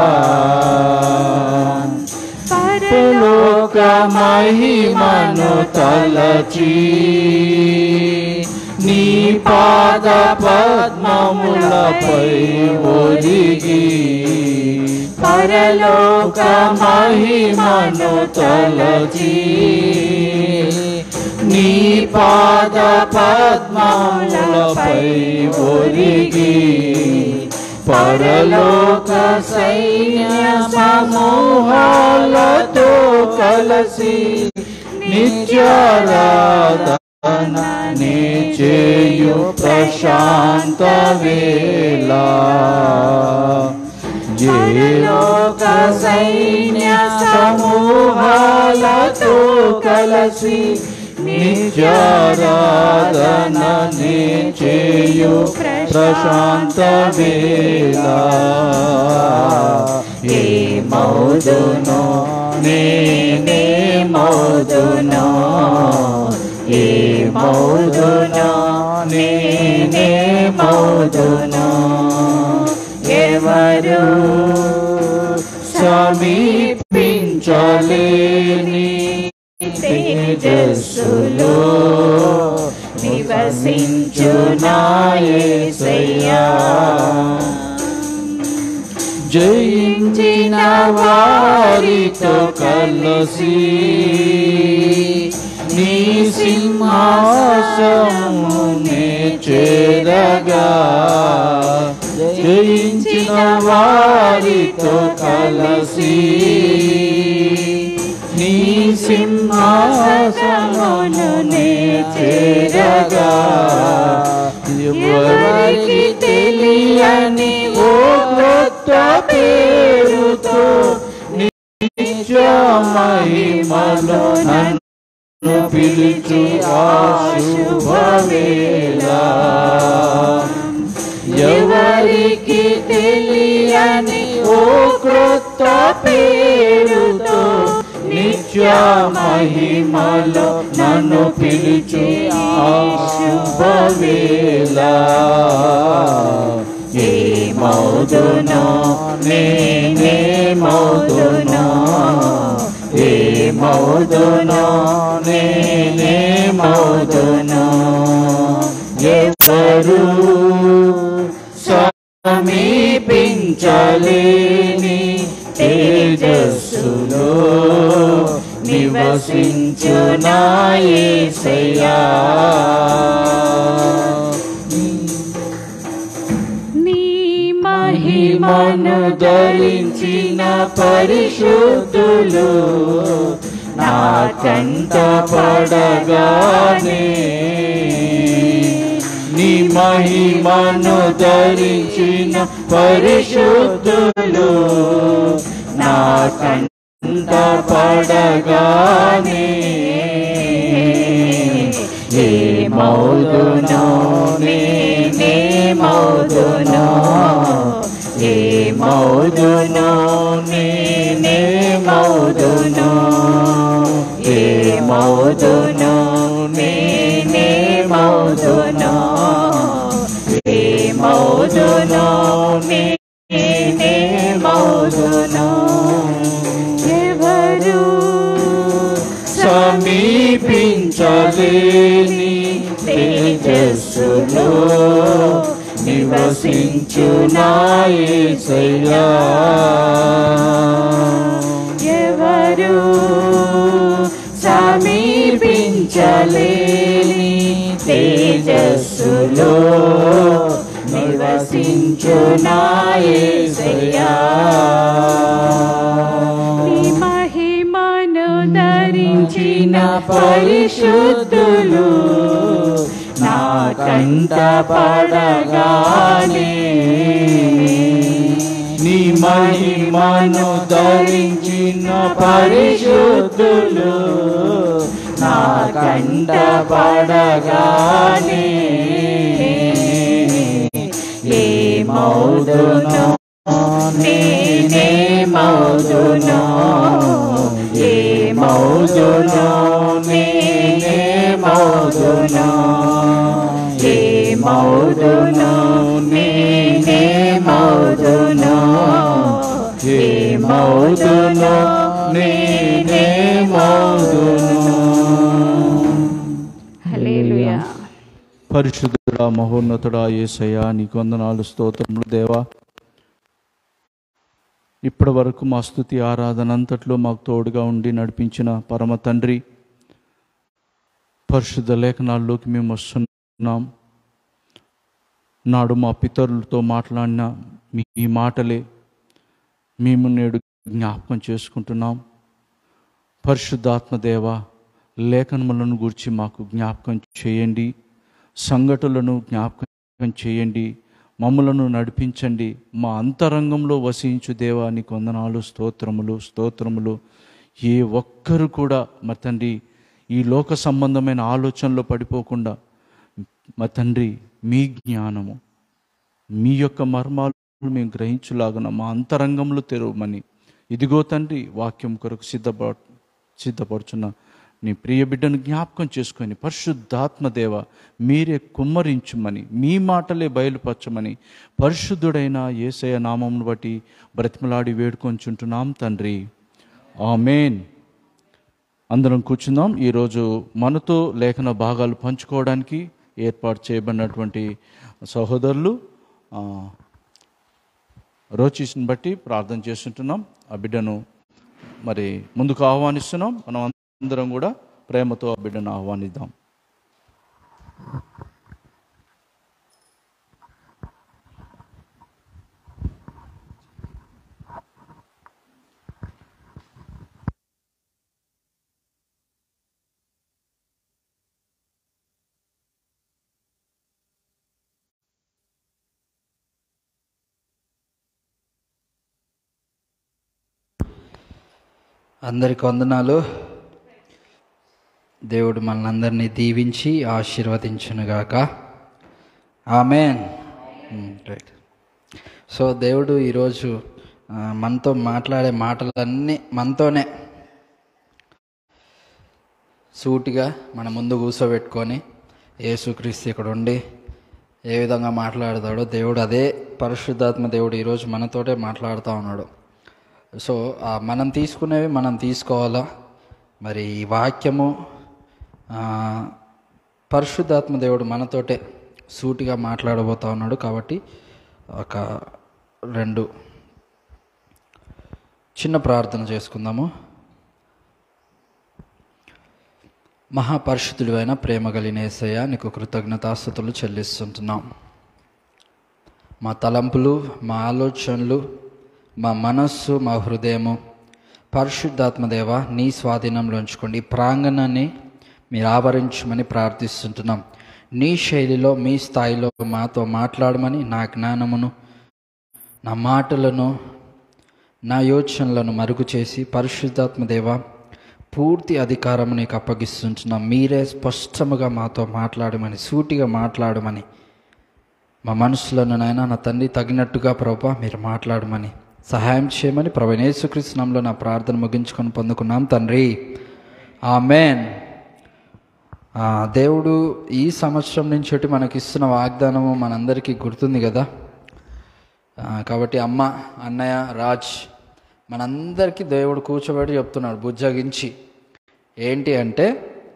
పరలోక మహిమను తలచి నీ పాద పద్మములపై ఒదిగి పరలోక మహిమను తలచి నీ పాద పద్మములపై ఒదిగి పరలోక సైన్య సమూహాలతో కలసి నిత్యారాధన నే చేయు ప్రశాంత వేళ జయలోక సైన్య సమూహాలతో కలసి నిత్యారాధన నే చేయు ప్రశాంత వేళ ఏమౌదునో నేనేమౌదునో ఏమౌదునో నేనేమౌదునో ఎవరు సమీపించలేని తేజస్సులో నివసించు నా యేసయ్యా జయించిన వారితో కలసి నీ సింహాసమునే చేరగా జయించిన వారితో కలసి నీ సింహాసమునే చేరగా ఎవరికి తెలియని ఓ కొత్త పేరుతో నిత్య మహిమలో నన్ను పిలిచి ఆ శుభవేళ ఎవరికి తెలియని ఓ క్రొత్త పేరుతో నిత్య మహిమలో నన్ను పిలిచి ఆ శుభవేళ ఏమౌదునో నేనేమౌదునో ఏమౌదునో నేనేమౌదునో ఎవరు సమీపించలేని తేజస్సులో నివసించు నా యేసయ్యా. నీ మహిమను ధరించిన పరిశుద్ధులు నా కంట పడగానే, నీ మహిమను ధరించిన పరిశుద్ధులు నా కంట పడగానే, ఏమౌదునో నేనేమౌదునో, ఏమౌదునో నేనేమౌదునో, ఏమౌదునో నేనేమౌదునో, ఏమౌదునో నేనేమౌదునో. ఎవరు సమీపించలేని తేజస్సులో నివసించు నా యేసయ్యా. ఎవరు సమీపించలేని తేజస్సులో నివసించు నా యేసయ్యా. నీ మహిమను ధరించిన పరిశుద్ధులు నా కంట పడగానే, నీ మహిమను ధరించిన పరిశుద్ధులు నా కంట పడగానే, ఏమౌదునో నేనేమౌదునో, ఏమౌదునో నేనేమౌదునో, ఏమౌదునో నేనేమౌదునో, ఏమౌదునో నేనేమౌదునో. హల్లెలూయా. పరిశుద్ధుడా మహోన్నతుడా యేసయ్యా, నీకు వందనాలు, స్తోత్రములు దేవా. ఇప్పటి వరకు మా స్తుతి ఆరాధన అంతట్లో మాకు తోడుగా ఉండి నడిపించిన పరమ తండ్రి, పరిశుద్ధ లేఖనాల్లోకి మేము వస్తున్నాం. నాడు మా పితరులతో మాట్లాడిన మీ మాటలే మేము నేడు జ్ఞాపకం చేసుకుంటున్నాం. పరిశుద్ధాత్మ దేవ, లేఖనములను గూర్చి మాకు జ్ఞాపకం చేయండి, సంఘటనలను జ్ఞాపకం చేయండి, మమ్మలను నడిపించండి. మా అంతరంగంలో వసించు దేవా, నీకు వందనాలు, స్తోత్రములు స్తోత్రములు. ఏ ఒక్కరు కూడా మా తండ్రి ఈ లోక సంబంధమైన ఆలోచనలో పడిపోకుండా మా తండ్రి మీ జ్ఞానము, మీ యొక్క మర్మాలు మేము గ్రహించులాగున మా అంతరంగంలో తెరవమని, ఇదిగో తండ్రి వాక్యం కొరకు సిద్ధపడుచున్న నీ ప్రియ బిడ్డను జ్ఞాపకం చేసుకొని పరిశుద్ధాత్మ దేవ మీరే కుమ్మరించుమని, మీ మాటలే బయలుపరచమని పరిశుద్ధుడైన యేసయ్య నామమును బట్టి బ్రతిమలాడి వేడుకొంచుంటున్నాం తండ్రి. ఆమేన్. అందరం కూర్చుందాం. ఈరోజు మనతో లేఖన భాగాలు పంచుకోవడానికి ఏర్పాటు చేయబడినటువంటి సహోదరులు రోచిస్ని బట్టి ప్రార్థన చేస్తుంటున్నాం. ఆ బిడ్డను మరి ముందుకు ఆహ్వానిస్తున్నాం. మనం అందరం కూడా ప్రేమతో ఆ బిడ్డను ఆహ్వానిద్దాం. అందరికి వందనాలు. దేవుడు మనందరినీ దీవించి ఆశీర్వదించునుగాక. ఆమేన్. రైట్. సో దేవుడు ఈరోజు మనతో మాట్లాడే మాటలన్నీ మనతోనే సూటిగా మన ముందు కూర్చోబెట్టుకొని యేసుక్రీస్తు ఇక్కడ ఉండి ఏ విధంగా మాట్లాడతాడో దేవుడు, అదే పరిశుద్ధాత్మ దేవుడు ఈరోజు మనతోటే మాట్లాడుతూ ఉన్నాడు. సో మనం తీసుకునేవి మనం తీసుకోవాలా. మరి ఈ వాక్యము పరిశుద్ధాత్మ దేవుడు మనతోటే సూటిగా మాట్లాడబోతా ఉన్నాడు. కాబట్టి ఒక 2 చిన్న ప్రార్థన చేసుకుందాము. మహాపరిశుద్ధుడైన ప్రేమ కలిగిన యేసయ్య, నీకు కృతజ్ఞతాస్తుతులు చెల్లిస్తుంటున్నాం. మా తలంపులు, మా ఆలోచనలు, మా మనస్సు, మా హృదయము పరిశుద్ధాత్మదేవ నీ స్వాధీనంలో ఉంచుకోండి. ఈ ప్రాంగణాన్ని మీరు ఆవరించమని ప్రార్థిస్తుంటున్నాం. నీ శైలిలో, మీ స్థాయిలో మాతో మాట్లాడమని, నా జ్ఞానమును, నా మాటలను, నా యోచనలను మరుగు చేసి పరిశుద్ధాత్మదేవ పూర్తి అధికారం నీకు అప్పగిస్తుంటున్నాం. మీరే స్పష్టముగా మాతో మాట్లాడమని, సూటిగా మాట్లాడమని, మా మనసులను నాయన నా తండ్రి తగినట్టుగా ప్రభువా మీరు మాట్లాడమని సహాయం చేయమని ప్రభువైన యేసుక్రీస్తు నామములో నా ప్రార్థన ముగించుకొని పొందుకున్నాం తండ్రి, ఆమేన్. దేవుడు ఈ సంవత్సరం నుంచి మనకి ఇస్తున్న వాగ్దానము మనందరికీ గుర్తుంది కదా. కాబట్టి అమ్మ, అన్నయ్య, రాజ్ మనందరికీ దేవుడు కూర్చోబెట్టి చెప్తున్నాడు బుజ్జగించి. ఏంటి అంటే,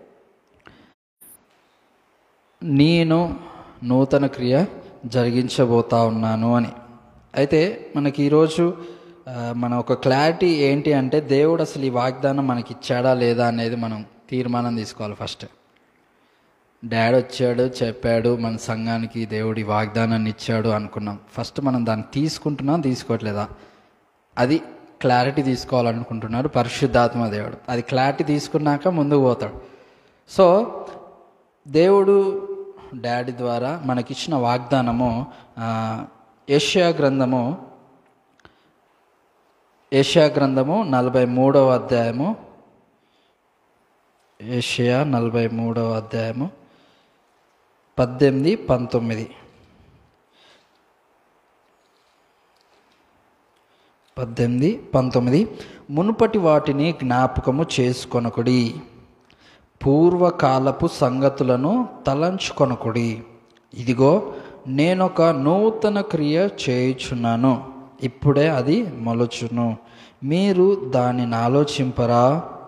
నేను నూతన క్రియ జరిగించబోతా ఉన్నాను అని. అయితే మనకి ఈరోజు మన ఒక క్లారిటీ ఏంటి అంటే, దేవుడు అసలు ఈ వాగ్దానం మనకి ఇచ్చాడా లేదా అనేది మనం తీర్మానం తీసుకోవాలి. ఫస్ట్ డాడీ వచ్చాడు, చెప్పాడు, మన సంఘానికి దేవుడి వాగ్దానాన్ని ఇచ్చాడు అనుకున్నాం. ఫస్ట్ మనం దాన్ని తీసుకుంటున్నాం, తీసుకోవట్లేదా అది క్లారిటీ తీసుకోవాలనుకుంటున్నాడు పరిశుద్ధాత్మ దేవుడు. అది క్లారిటీ తీసుకున్నాక ముందుకు పోతాడు. సో దేవుడు డాడీ ద్వారా మనకిచ్చిన వాగ్దానము యెషయా గ్రంథము 43వ అధ్యాయము, యెషయా 43వ అధ్యాయము 18, 19. 18, 19. మునుపటి వాటిని జ్ఞాపకము చేసుకొనకుడి, పూర్వకాలపు సంగతులను తలంచుకొనకుడి. ఇదిగో నేనొక నూతన క్రియ చేయుచున్నాను, ఇప్పుడే అది మొలచును, మీరు దానిని ఆలోచింపరా.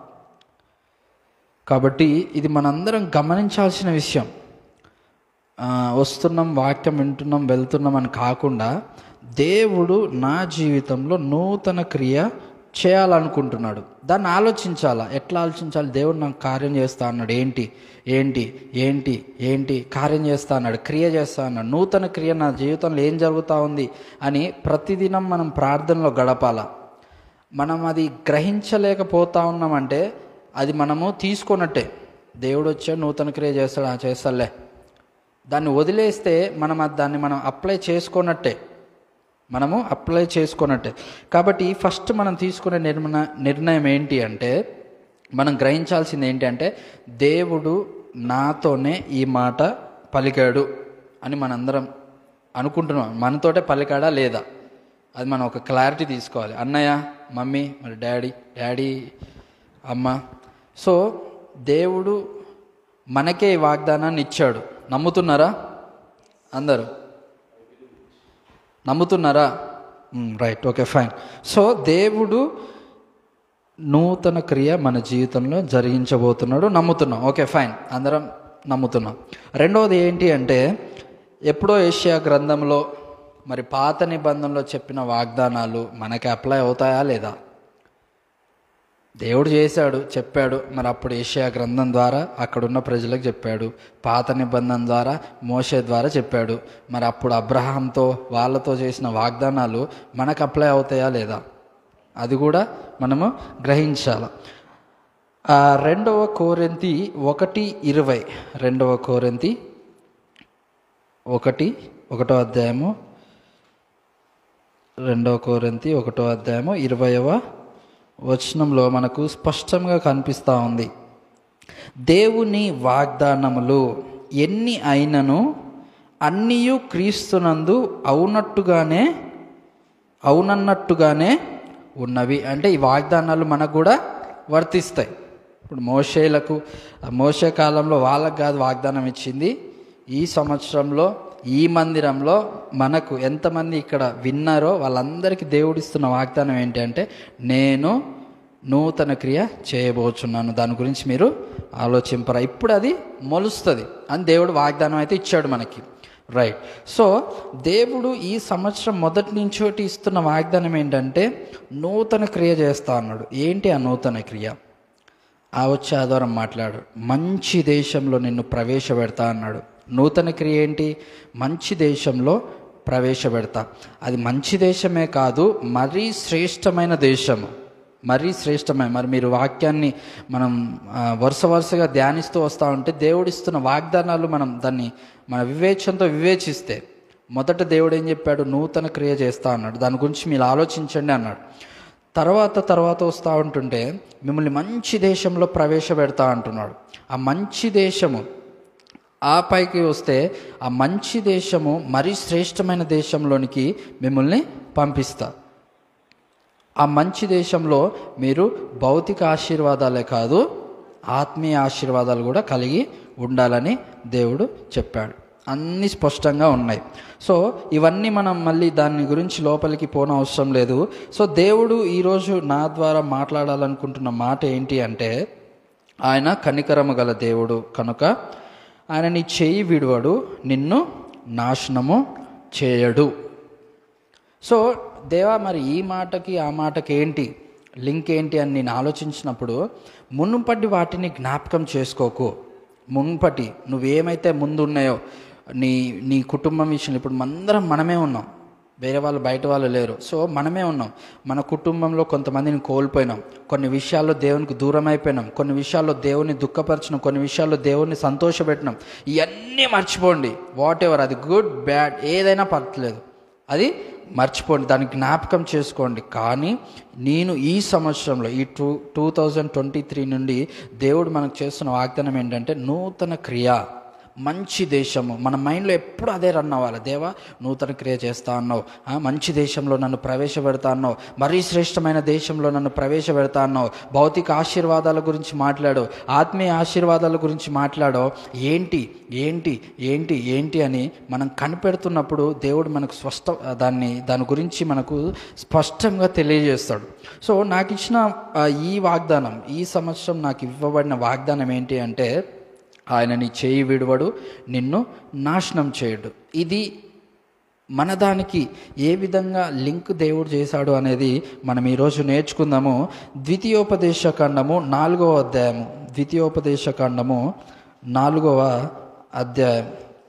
కాబట్టి ఇది మనందరం గమనించాల్సిన విషయం. వస్తున్నాం, వాక్యం వింటున్నాం, వెళ్తున్నాం అని కాకుండా దేవుడు నా జీవితంలో నూతన క్రియ చేయాలనుకుంటున్నాడు. దాన్ని ఆలోచించాలా. ఎట్లా ఆలోచించాలి? దేవుడు నాకు కార్యం చేస్తా అన్నాడు. ఏంటి ఏంటి ఏంటి ఏంటి కార్యం చేస్తా అన్నాడు, క్రియ చేస్తా అన్నాడు. నూతన క్రియ నా జీవితంలో ఏం జరుగుతూ ఉంది అని ప్రతిదినం మనం ప్రార్థనలో గడపాల. మనం అది గ్రహించలేకపోతా ఉన్నామంటే అది మనము తీసుకున్నట్టే. దేవుడు వచ్చాడు, నూతన క్రియ చేస్తాడు, చేస్తాలే, దాన్ని వదిలేస్తే దాన్ని మనం అప్లై చేసుకున్నట్టే. కాబట్టి ఫస్ట్ మనం తీసుకునే నిర్ణయం ఏంటి అంటే, మనం గ్రహించాల్సింది ఏంటి అంటే, దేవుడు నాతోనే ఈ మాట పలికాడు అని మనందరం అనుకుంటున్నాం. మనతోటే పలికాడా లేదా అది మనం ఒక క్లారిటీ తీసుకోవాలి. అన్నయ్య, మమ్మీ, మరి డాడీ, అమ్మ. సో దేవుడు మనకే ఈ వాగ్దానాన్ని ఇచ్చాడు. నమ్ముతున్నారా? అందరూ నమ్ముతున్నారా? Right, okay, fine. సో దేవుడు నూతన క్రియ మన జీవితంలో జరిగించబోతున్నాడు, నమ్ముతున్నాం. ఓకే, ఫైన్, అందరం నమ్ముతున్నాం. రెండవది ఏంటి అంటే, ఎప్పుడో యెషయా గ్రంథంలో మరి పాత నిబంధనలో చెప్పిన వాగ్దానాలు మనకి అప్లై అవుతాయా లేదా? దేవుడు చేశాడు, చెప్పాడు. మరి అప్పుడు యెషయా గ్రంథం ద్వారా అక్కడున్న ప్రజలకు చెప్పాడు, పాత నిబంధన ద్వారా మోషే ద్వారా చెప్పాడు. మరి అప్పుడు అబ్రహాంతో వాళ్ళతో చేసిన వాగ్దానాలు మనకు అప్లై అవుతాయా లేదా అది కూడా మనము గ్రహించాలి. 2 కొరింథీ 1:20, 2 కొరింథీ 1:1 అధ్యాయము, 2 కొరింథీ 1 అధ్యాయము 20వ వచనంలో మనకు స్పష్టంగా కనిపిస్తూ ఉంది. దేవుని వాగ్దానములు ఎన్ని అయినను అన్నీయు క్రీస్తునందు అవునన్నట్టుగానే ఉన్నవి. అంటే ఈ వాగ్దానాలు మనకు కూడా వర్తిస్తాయి. ఇప్పుడు మోషే కాలంలో వాళ్ళకు కాదు వాగ్దానం ఇచ్చింది. ఈ సంవత్సరంలో ఈ మందిరంలో మనకు ఎంతమంది ఇక్కడ విన్నారో వాళ్ళందరికీ దేవుడిస్తున్న వాగ్దానం ఏంటి అంటే, నేను నూతన క్రియ చేయబోచున్నాను, దాని గురించి మీరు ఆలోచింపరా, ఇప్పుడు అది మొలుస్తుంది అని దేవుడు వాగ్దానం అయితే ఇచ్చాడు మనకి. రైట్. సో దేవుడు ఈ సంవత్సరం మొదటి నుంచోటి ఇస్తున్న వాగ్దానం ఏంటంటే నూతన క్రియ చేస్తా అన్నాడు. ఏంటి ఆ నూతన క్రియ? వచ్చే ఆధారం మాట్లాడు. మంచి దేశంలో నిన్ను ప్రవేశపెడతా అన్నాడు. నూతన క్రియ ఏంటి? మంచి దేశంలో ప్రవేశపెడతా. అది మంచి దేశమే కాదు, మరీ శ్రేష్టమైన దేశము, మరీ శ్రేష్టమైన. మరి మీరు వాక్యాన్ని మనం వరుసగా ధ్యానిస్తూ వస్తూ ఉంటే దేవుడిస్తున్న వాగ్దానాలు మనం దాన్ని మన వివేచనతో వివేచిస్తే, మొదట దేవుడు ఏం చెప్పాడు? నూతన క్రియ చేస్తా అన్నాడు. దాని గురించి మీరు ఆలోచించండి అన్నాడు. తర్వాత వస్తూ ఉంటుంటే మిమ్మల్ని మంచి దేశంలో ప్రవేశపెడతా అంటున్నాడు. ఆ మంచి దేశము ఆ పైకి వస్తే ఆ మంచి దేశము మరీ శ్రేష్టమైన దేశంలోనికి మిమ్మల్ని పంపిస్తా. ఆ మంచి దేశంలో మీరు భౌతిక ఆశీర్వాదాలే కాదు, ఆత్మీయ ఆశీర్వాదాలు కూడా కలిగి ఉండాలని దేవుడు చెప్పాడు. అన్నీ స్పష్టంగా ఉన్నాయి. సో ఇవన్నీ మనం మళ్ళీ దాని గురించి లోపలికి పోనవసరం లేదు. సో దేవుడు ఈరోజు నా ద్వారా మాట్లాడాలనుకుంటున్న మాట ఏంటి అంటే, ఆయన కనికరము గల దేవుడు కనుక ఆయన నీ చేయి విడువడు, నిన్ను నాశనము చేయడు. సో దేవా, మరి ఈ మాటకి ఆ మాటకి ఏంటి లింక్ ఏంటి అని నేను ఆలోచించినప్పుడు, మునుపటి వాటిని జ్ఞాపకం చేసుకోకు. మునుపటి నువ్వేమైతే ముందున్నాయో నీ కుటుంబం విషయంలో, ఇప్పుడు మనమే ఉన్నాం, వేరే వాళ్ళు బయట వాళ్ళు లేరు. సో మనమే ఉన్నాం. మన కుటుంబంలో కొంతమందిని కోల్పోయినాం, కొన్ని విషయాల్లో దేవునికి దూరం అయిపోయినాం, కొన్ని విషయాల్లో దేవుని దుఃఖపరిచినాం, కొన్ని విషయాల్లో దేవుని సంతోషపెట్టినాం. ఇవన్నీ మర్చిపోండి. వాట్ ఎవర్, అది గుడ్ బ్యాడ్ ఏదైనా పర్లేదు, అది మర్చిపోండి, దాన్ని జ్ఞాపకం చేసుకోండి. కానీ నేను ఈ సంవత్సరంలో ఈ 2023 నుండి దేవుడు మనకు చేస్తున్న వాగ్దానం ఏంటంటే నూతన క్రియ, మంచి దేశము. మన మైండ్లో ఎప్పుడు అదే రన్ అవ్వాలి. దేవా, నూతన క్రియ చేస్తా అన్నావు, మంచి దేశంలో నన్ను ప్రవేశపెడతా అన్నావు, మరీ శ్రేష్టమైన దేశంలో నన్ను ప్రవేశపెడతా అన్నావు, భౌతిక ఆశీర్వాదాల గురించి మాట్లాడు, ఆత్మీయ ఆశీర్వాదాల గురించి మాట్లాడో. ఏంటి ఏంటి ఏంటి ఏంటి అని మనం కనిపెడుతున్నప్పుడు దేవుడు మనకు దాని గురించి మనకు స్పష్టంగా తెలియజేస్తాడు. సో నాకు ఇచ్చిన ఈ వాగ్దానం, ఈ సంవత్సరం నాకు ఇవ్వబడిన వాగ్దానం ఏంటి అంటే, ఆయన నీ చేయి విడువడు, నిన్ను నాశనం చేయడు. ఇది మన దానికి ఏ విధంగా లింక్ దేవుడు చేశాడు అనేది మనం ఈరోజు నేర్చుకుందాము. ద్వితీయోపదేశకాండము 4వ అధ్యాయము. ద్వితీయోపదేశకాండము 4వ అధ్యాయం.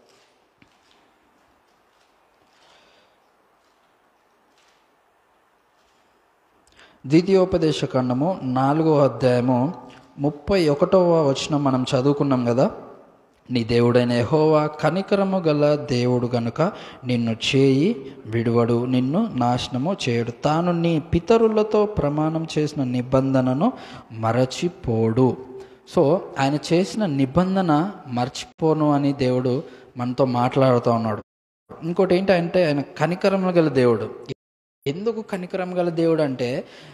ద్వితీయోపదేశకాండము 4వ అధ్యాయము 31వ వచనం మనం చదువుకున్నాం కదా. నీ దేవుడైన యెహోవా కనికరము గల దేవుడు గనుక నిన్ను చేయి విడువడు, నిన్ను నాశనము చేయడు. తాను నీ పితరులతో ప్రమాణం చేసిన నిబంధనను మరచిపోడు. సో ఆయన చేసిన నిబంధన మర్చిపోను అని దేవుడు మనతో మాట్లాడుతూ ఉన్నాడు. ఇంకోటి ఏంటంటే ఆయన కనికరము గల దేవుడు. ఎందుకు కనికరము గల దేవుడు అంటే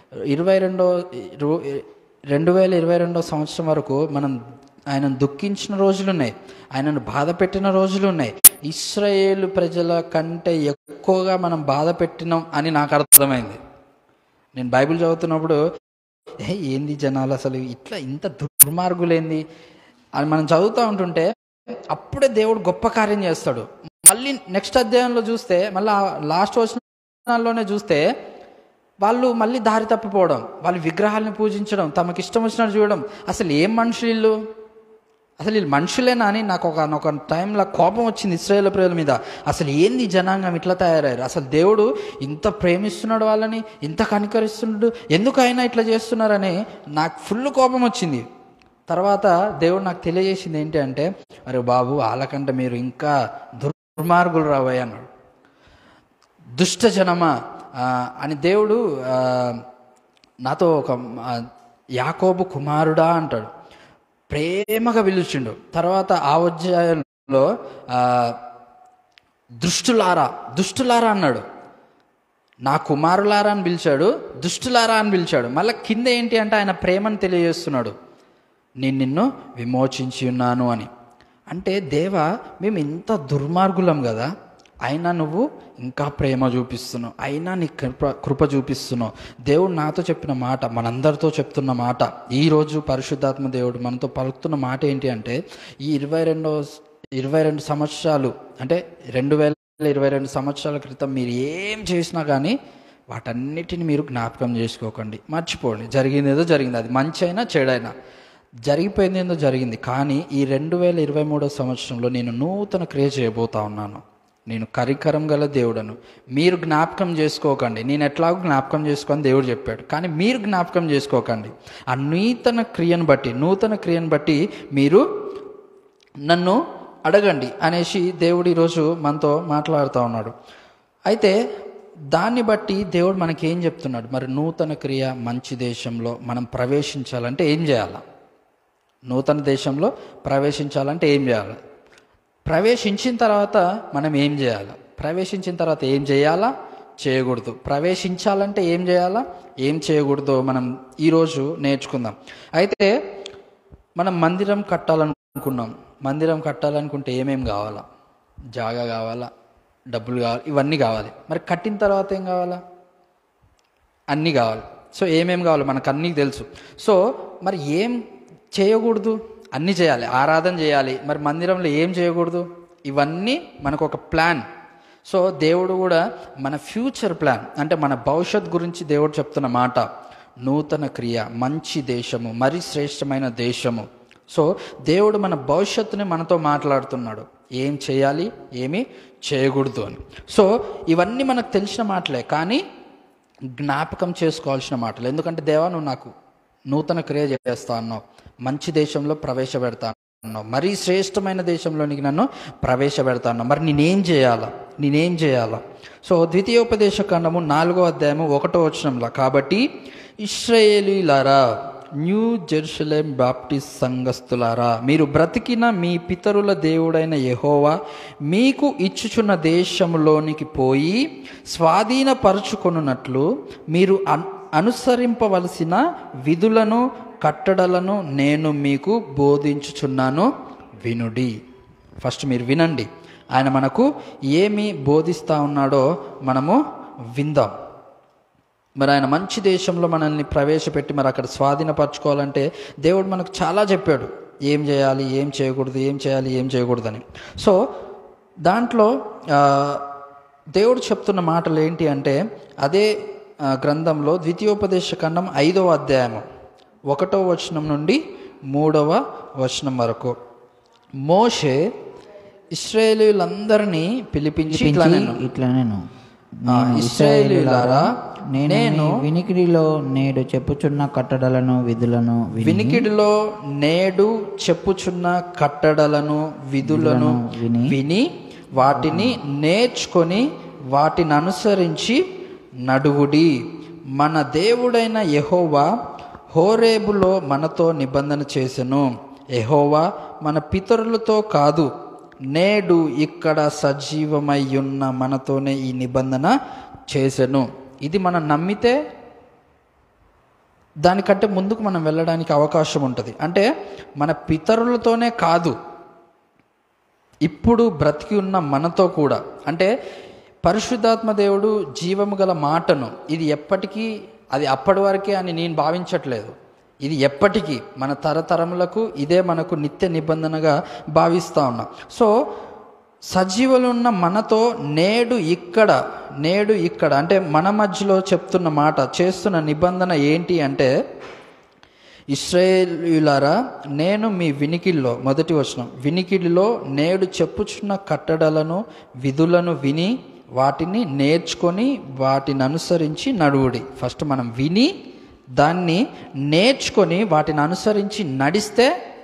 2022 సంవత్సరం వరకు మనం ఆయనను దుఃఖించిన రోజులు ఉన్నాయి, ఆయనను బాధ పెట్టిన రోజులు ఉన్నాయి. ఇశ్రాయేలు ప్రజల కంటే ఎక్కువగా మనం బాధ పెట్టినాం అని నాకు అర్థమైంది. నేను బైబిల్ చదువుతున్నప్పుడు ఏంది జనాలు అసలు ఇంత దుర్మార్గులేంది అని మనం చదువుతూ ఉంటుంటే, అప్పుడే దేవుడు గొప్ప కార్యం చేస్తాడు. మళ్ళీ నెక్స్ట్ అధ్యాయంలో చూస్తే, మళ్ళీ లాస్ట్ వచనాల్లోనే చూస్తే వాళ్ళు మళ్ళీ దారి తప్పిపోవడం, వాళ్ళు విగ్రహాలను పూజించడం, తమకు ఇష్టం వచ్చినట్టు చూడడం. అసలు ఏం మనుషులు వీళ్ళు? అసలు వీళ్ళు మనుషులేనా అని నాకు ఒక టైంలో కోపం వచ్చింది ఇశ్రాయేలు ప్రజల మీద. అసలు ఏంది జనాంగం ఇట్లా తయారయ్యారు? అసలు దేవుడు ఇంత ప్రేమిస్తున్నాడు వాళ్ళని, ఇంత కనికరిస్తున్నాడు, ఎందుకు అయినా ఇట్లా చేస్తున్నారని నాకు ఫుల్ కోపం వచ్చింది. తర్వాత దేవుడు నాకు తెలియజేసింది ఏంటి అంటే, అరే బాబు, వాళ్ళకంటే మీరు ఇంకా దుర్మార్గులు రాబోయే అన్నాడు. దుష్ట జనమా అని దేవుడు నాతో ఒక యాకోబు కుమారుడా అంటాడు, ప్రేమగా పిలుచుండు. తర్వాత ఆ అధ్యాయంలో దుష్టులారా అన్నాడు. నా కుమారులారా అని పిలిచాడు, దుష్టులారా అని పిలిచాడు. మళ్ళీ కింద ఏంటి అంటే ఆయన ప్రేమను తెలియజేస్తున్నాడు, నేను నిన్ను విమోచించి ఉన్నాను అని. అంటే దేవా, మేము ఇంత దుర్మార్గులం కదా, అయినా నువ్వు ఇంకా ప్రేమ చూపిస్తున్నావు, అయినా నీ కృప చూపిస్తున్నావు. దేవుడు నాతో చెప్పిన మాట, మనందరితో చెప్తున్న మాట, ఈరోజు పరిశుద్ధాత్మ దేవుడు మనతో పలుకుతున్న మాట ఏంటి అంటే, ఈ 22 సంవత్సరాలు అంటే 2022 సంవత్సరాల క్రితం మీరు ఏం చేసినా కానీ వాటన్నిటిని మీరు జ్ఞాపకం చేసుకోకండి, మర్చిపోండి. జరిగింది ఏదో జరిగింది, అది మంచి అయినా చెడైనా జరిగిపోయింది ఏదో జరిగింది. కానీ ఈ 2023 సంవత్సరంలో నేను నూతన క్రియ చేయబోతా ఉన్నాను. నేను కరికరం గల దేవుడను. మీరు జ్ఞాపకం చేసుకోకండి. నేను ఎట్లాగో జ్ఞాపకం చేసుకొని దేవుడు చెప్పాడు, కానీ మీరు జ్ఞాపకం చేసుకోకండి. ఆ నూతన క్రియను బట్టి మీరు నన్ను అడగండి అనేసి దేవుడు ఈరోజు మనతో మాట్లాడుతూ ఉన్నాడు. అయితే దాన్ని బట్టి దేవుడు మనకి ఏం చెప్తున్నాడు? మరి నూతన క్రియ మంచి దేశంలో మనం ప్రవేశించాలంటే ఏం చేయాలి? నూతన దేశంలో ప్రవేశించాలంటే ఏం చేయాలి? ప్రవేశించిన తర్వాత మనం ఏం చేయాలి? ప్రవేశించిన తర్వాత ఏం చేయాలా, చేయకూడదు? ప్రవేశించాలంటే ఏం చేయాలా, ఏం చేయకూడదు మనం ఈరోజు నేర్చుకుందాం. అయితే మనం మందిరం కట్టాలనుకున్నాం. మందిరం కట్టాలనుకుంటే ఏమేం కావాలా? జాగా కావాలా, డబ్బులు కావాలి, ఇవన్నీ కావాలి. మరి కట్టిన తర్వాత ఏం కావాలా? అన్నీ కావాలి. సో ఏమేం కావాలి మనకు అన్నీ తెలుసు. సో మరి ఏం చేయకూడదు? అన్నీ చేయాలి. ఆరాధన చేయాలి. మరి మందిరంలో ఏం చేయకూడదు? ఇవన్నీ మనకు ఒక ప్లాన్. సో దేవుడు కూడా మన ఫ్యూచర్ ప్లాన్ అంటే మన భవిష్యత్ గురించి దేవుడు చెప్తున్న మాట, నూతన క్రియ, మంచి దేశము, మరి శ్రేష్టమైన దేశము. సో దేవుడు మన భవిష్యత్తుని మనతో మాట్లాడుతున్నాడు, ఏం చేయాలి, ఏమి చేయకూడదు అని. సో ఇవన్నీ మనకు తెలిసిన మాటలే, కానీ జ్ఞాపకం చేసుకోవాల్సిన మాటలు. ఎందుకంటే దేవా, నువ్వు నాకు నూతన క్రియ చేస్తా అన్నావు, మంచి దేశంలో ప్రవేశపెడతా అన్నావు, మరీ శ్రేష్టమైన దేశంలోనికి నన్ను ప్రవేశపెడతా అన్నావు. మరి నేనేం చేయాలా? సో ద్వితీయోపదేశకాండము 4వ అధ్యాయము 1వ వచనంలో, కాబట్టి ఇశ్రాయేలీయులారా, న్యూ జెరూసలేం బాప్టిస్ట్ సంఘస్థులారా, మీరు బ్రతికిన మీ పితరుల దేవుడైన యెహోవా మీకు ఇచ్చుచున్న దేశంలోనికి పోయి స్వాధీనపరచుకొనున్నట్లు మీరు అనుసరింపవలసిన విధులను, కట్టడలను నేను మీకు బోధించుచున్నాను, వినుడి. ఫస్ట్ మీరు వినండి. ఆయన మనకు ఏమి బోధిస్తూ ఉన్నాడో మనము విందాం. మరి ఆయన మంచి దేశంలో మనల్ని ప్రవేశపెట్టి మరి అక్కడ స్వాధీనపరచుకోవాలంటే దేవుడు మనకు చాలా చెప్పాడు, ఏం చేయాలి, ఏం చేయకూడదు, ఏం చేయాలి, ఏం చేయకూడదని. సో దాంట్లో దేవుడు చెప్తున్న మాటలు ఏంటి అంటే, అదే గ్రంథంలో ద్వితీయోపదేశకాండం 5వ అధ్యాయము 1వ వచనం నుండి 3వ వచనం వరకు, మోషే ఇశ్రాయేలీయులందరినీ పిలిపించి ఇట్లనేను, ఇశ్రాయేలీయులారా, నేను వినికిడిలో నేడు చెప్పుచున్న కట్టడలను విధులను విని వాటిని నేర్చుకొని వాటిని అనుసరించి నడువుడి. మన దేవుడైన యెహోవా హోరేబులో మనతో నిబంధన చేసెను. యెహోవా మన పితరులతో కాదు, నేడు ఇక్కడ సజీవమై ఉన్న మనతోనే ఈ నిబంధన చేసెను. ఇది మనం నమ్మితే దానికంటే ముందుకు మనం వెళ్ళడానికి అవకాశం ఉంటుంది. అంటే మన పితరులతోనే కాదు, ఇప్పుడు బ్రతికి ఉన్న మనతో కూడా. అంటే పరిశుద్ధాత్మ దేవుడు జీవము గల మాటను, ఇది ఎప్పటికీ, అది అప్పటి వరకే అని నేను భావించట్లేదు, ఇది ఎప్పటికీ మన తరతరములకు ఇదే మనకు నిత్య నిబంధనగా భావిస్తూ ఉన్నాం. సో సజీవులు ఉన్న మనతో నేడు ఇక్కడ అంటే మన మధ్యలో చెప్తున్న మాట, చేస్తున్న నిబంధన ఏంటి అంటే, ఇశ్రాయేలీయులారా, నేను మీ వినికిడిలో, మొదటి వచనం, వినికిడిలో నేడు చెప్పుచున్న కట్టడలను విధులను విని వాటిని నేర్చుకొని వాటిని అనుసరించి నడువుడి. ఫస్ట్ మనం విని దాన్ని నేర్చుకొని వాటిని అనుసరించి నడిస్తే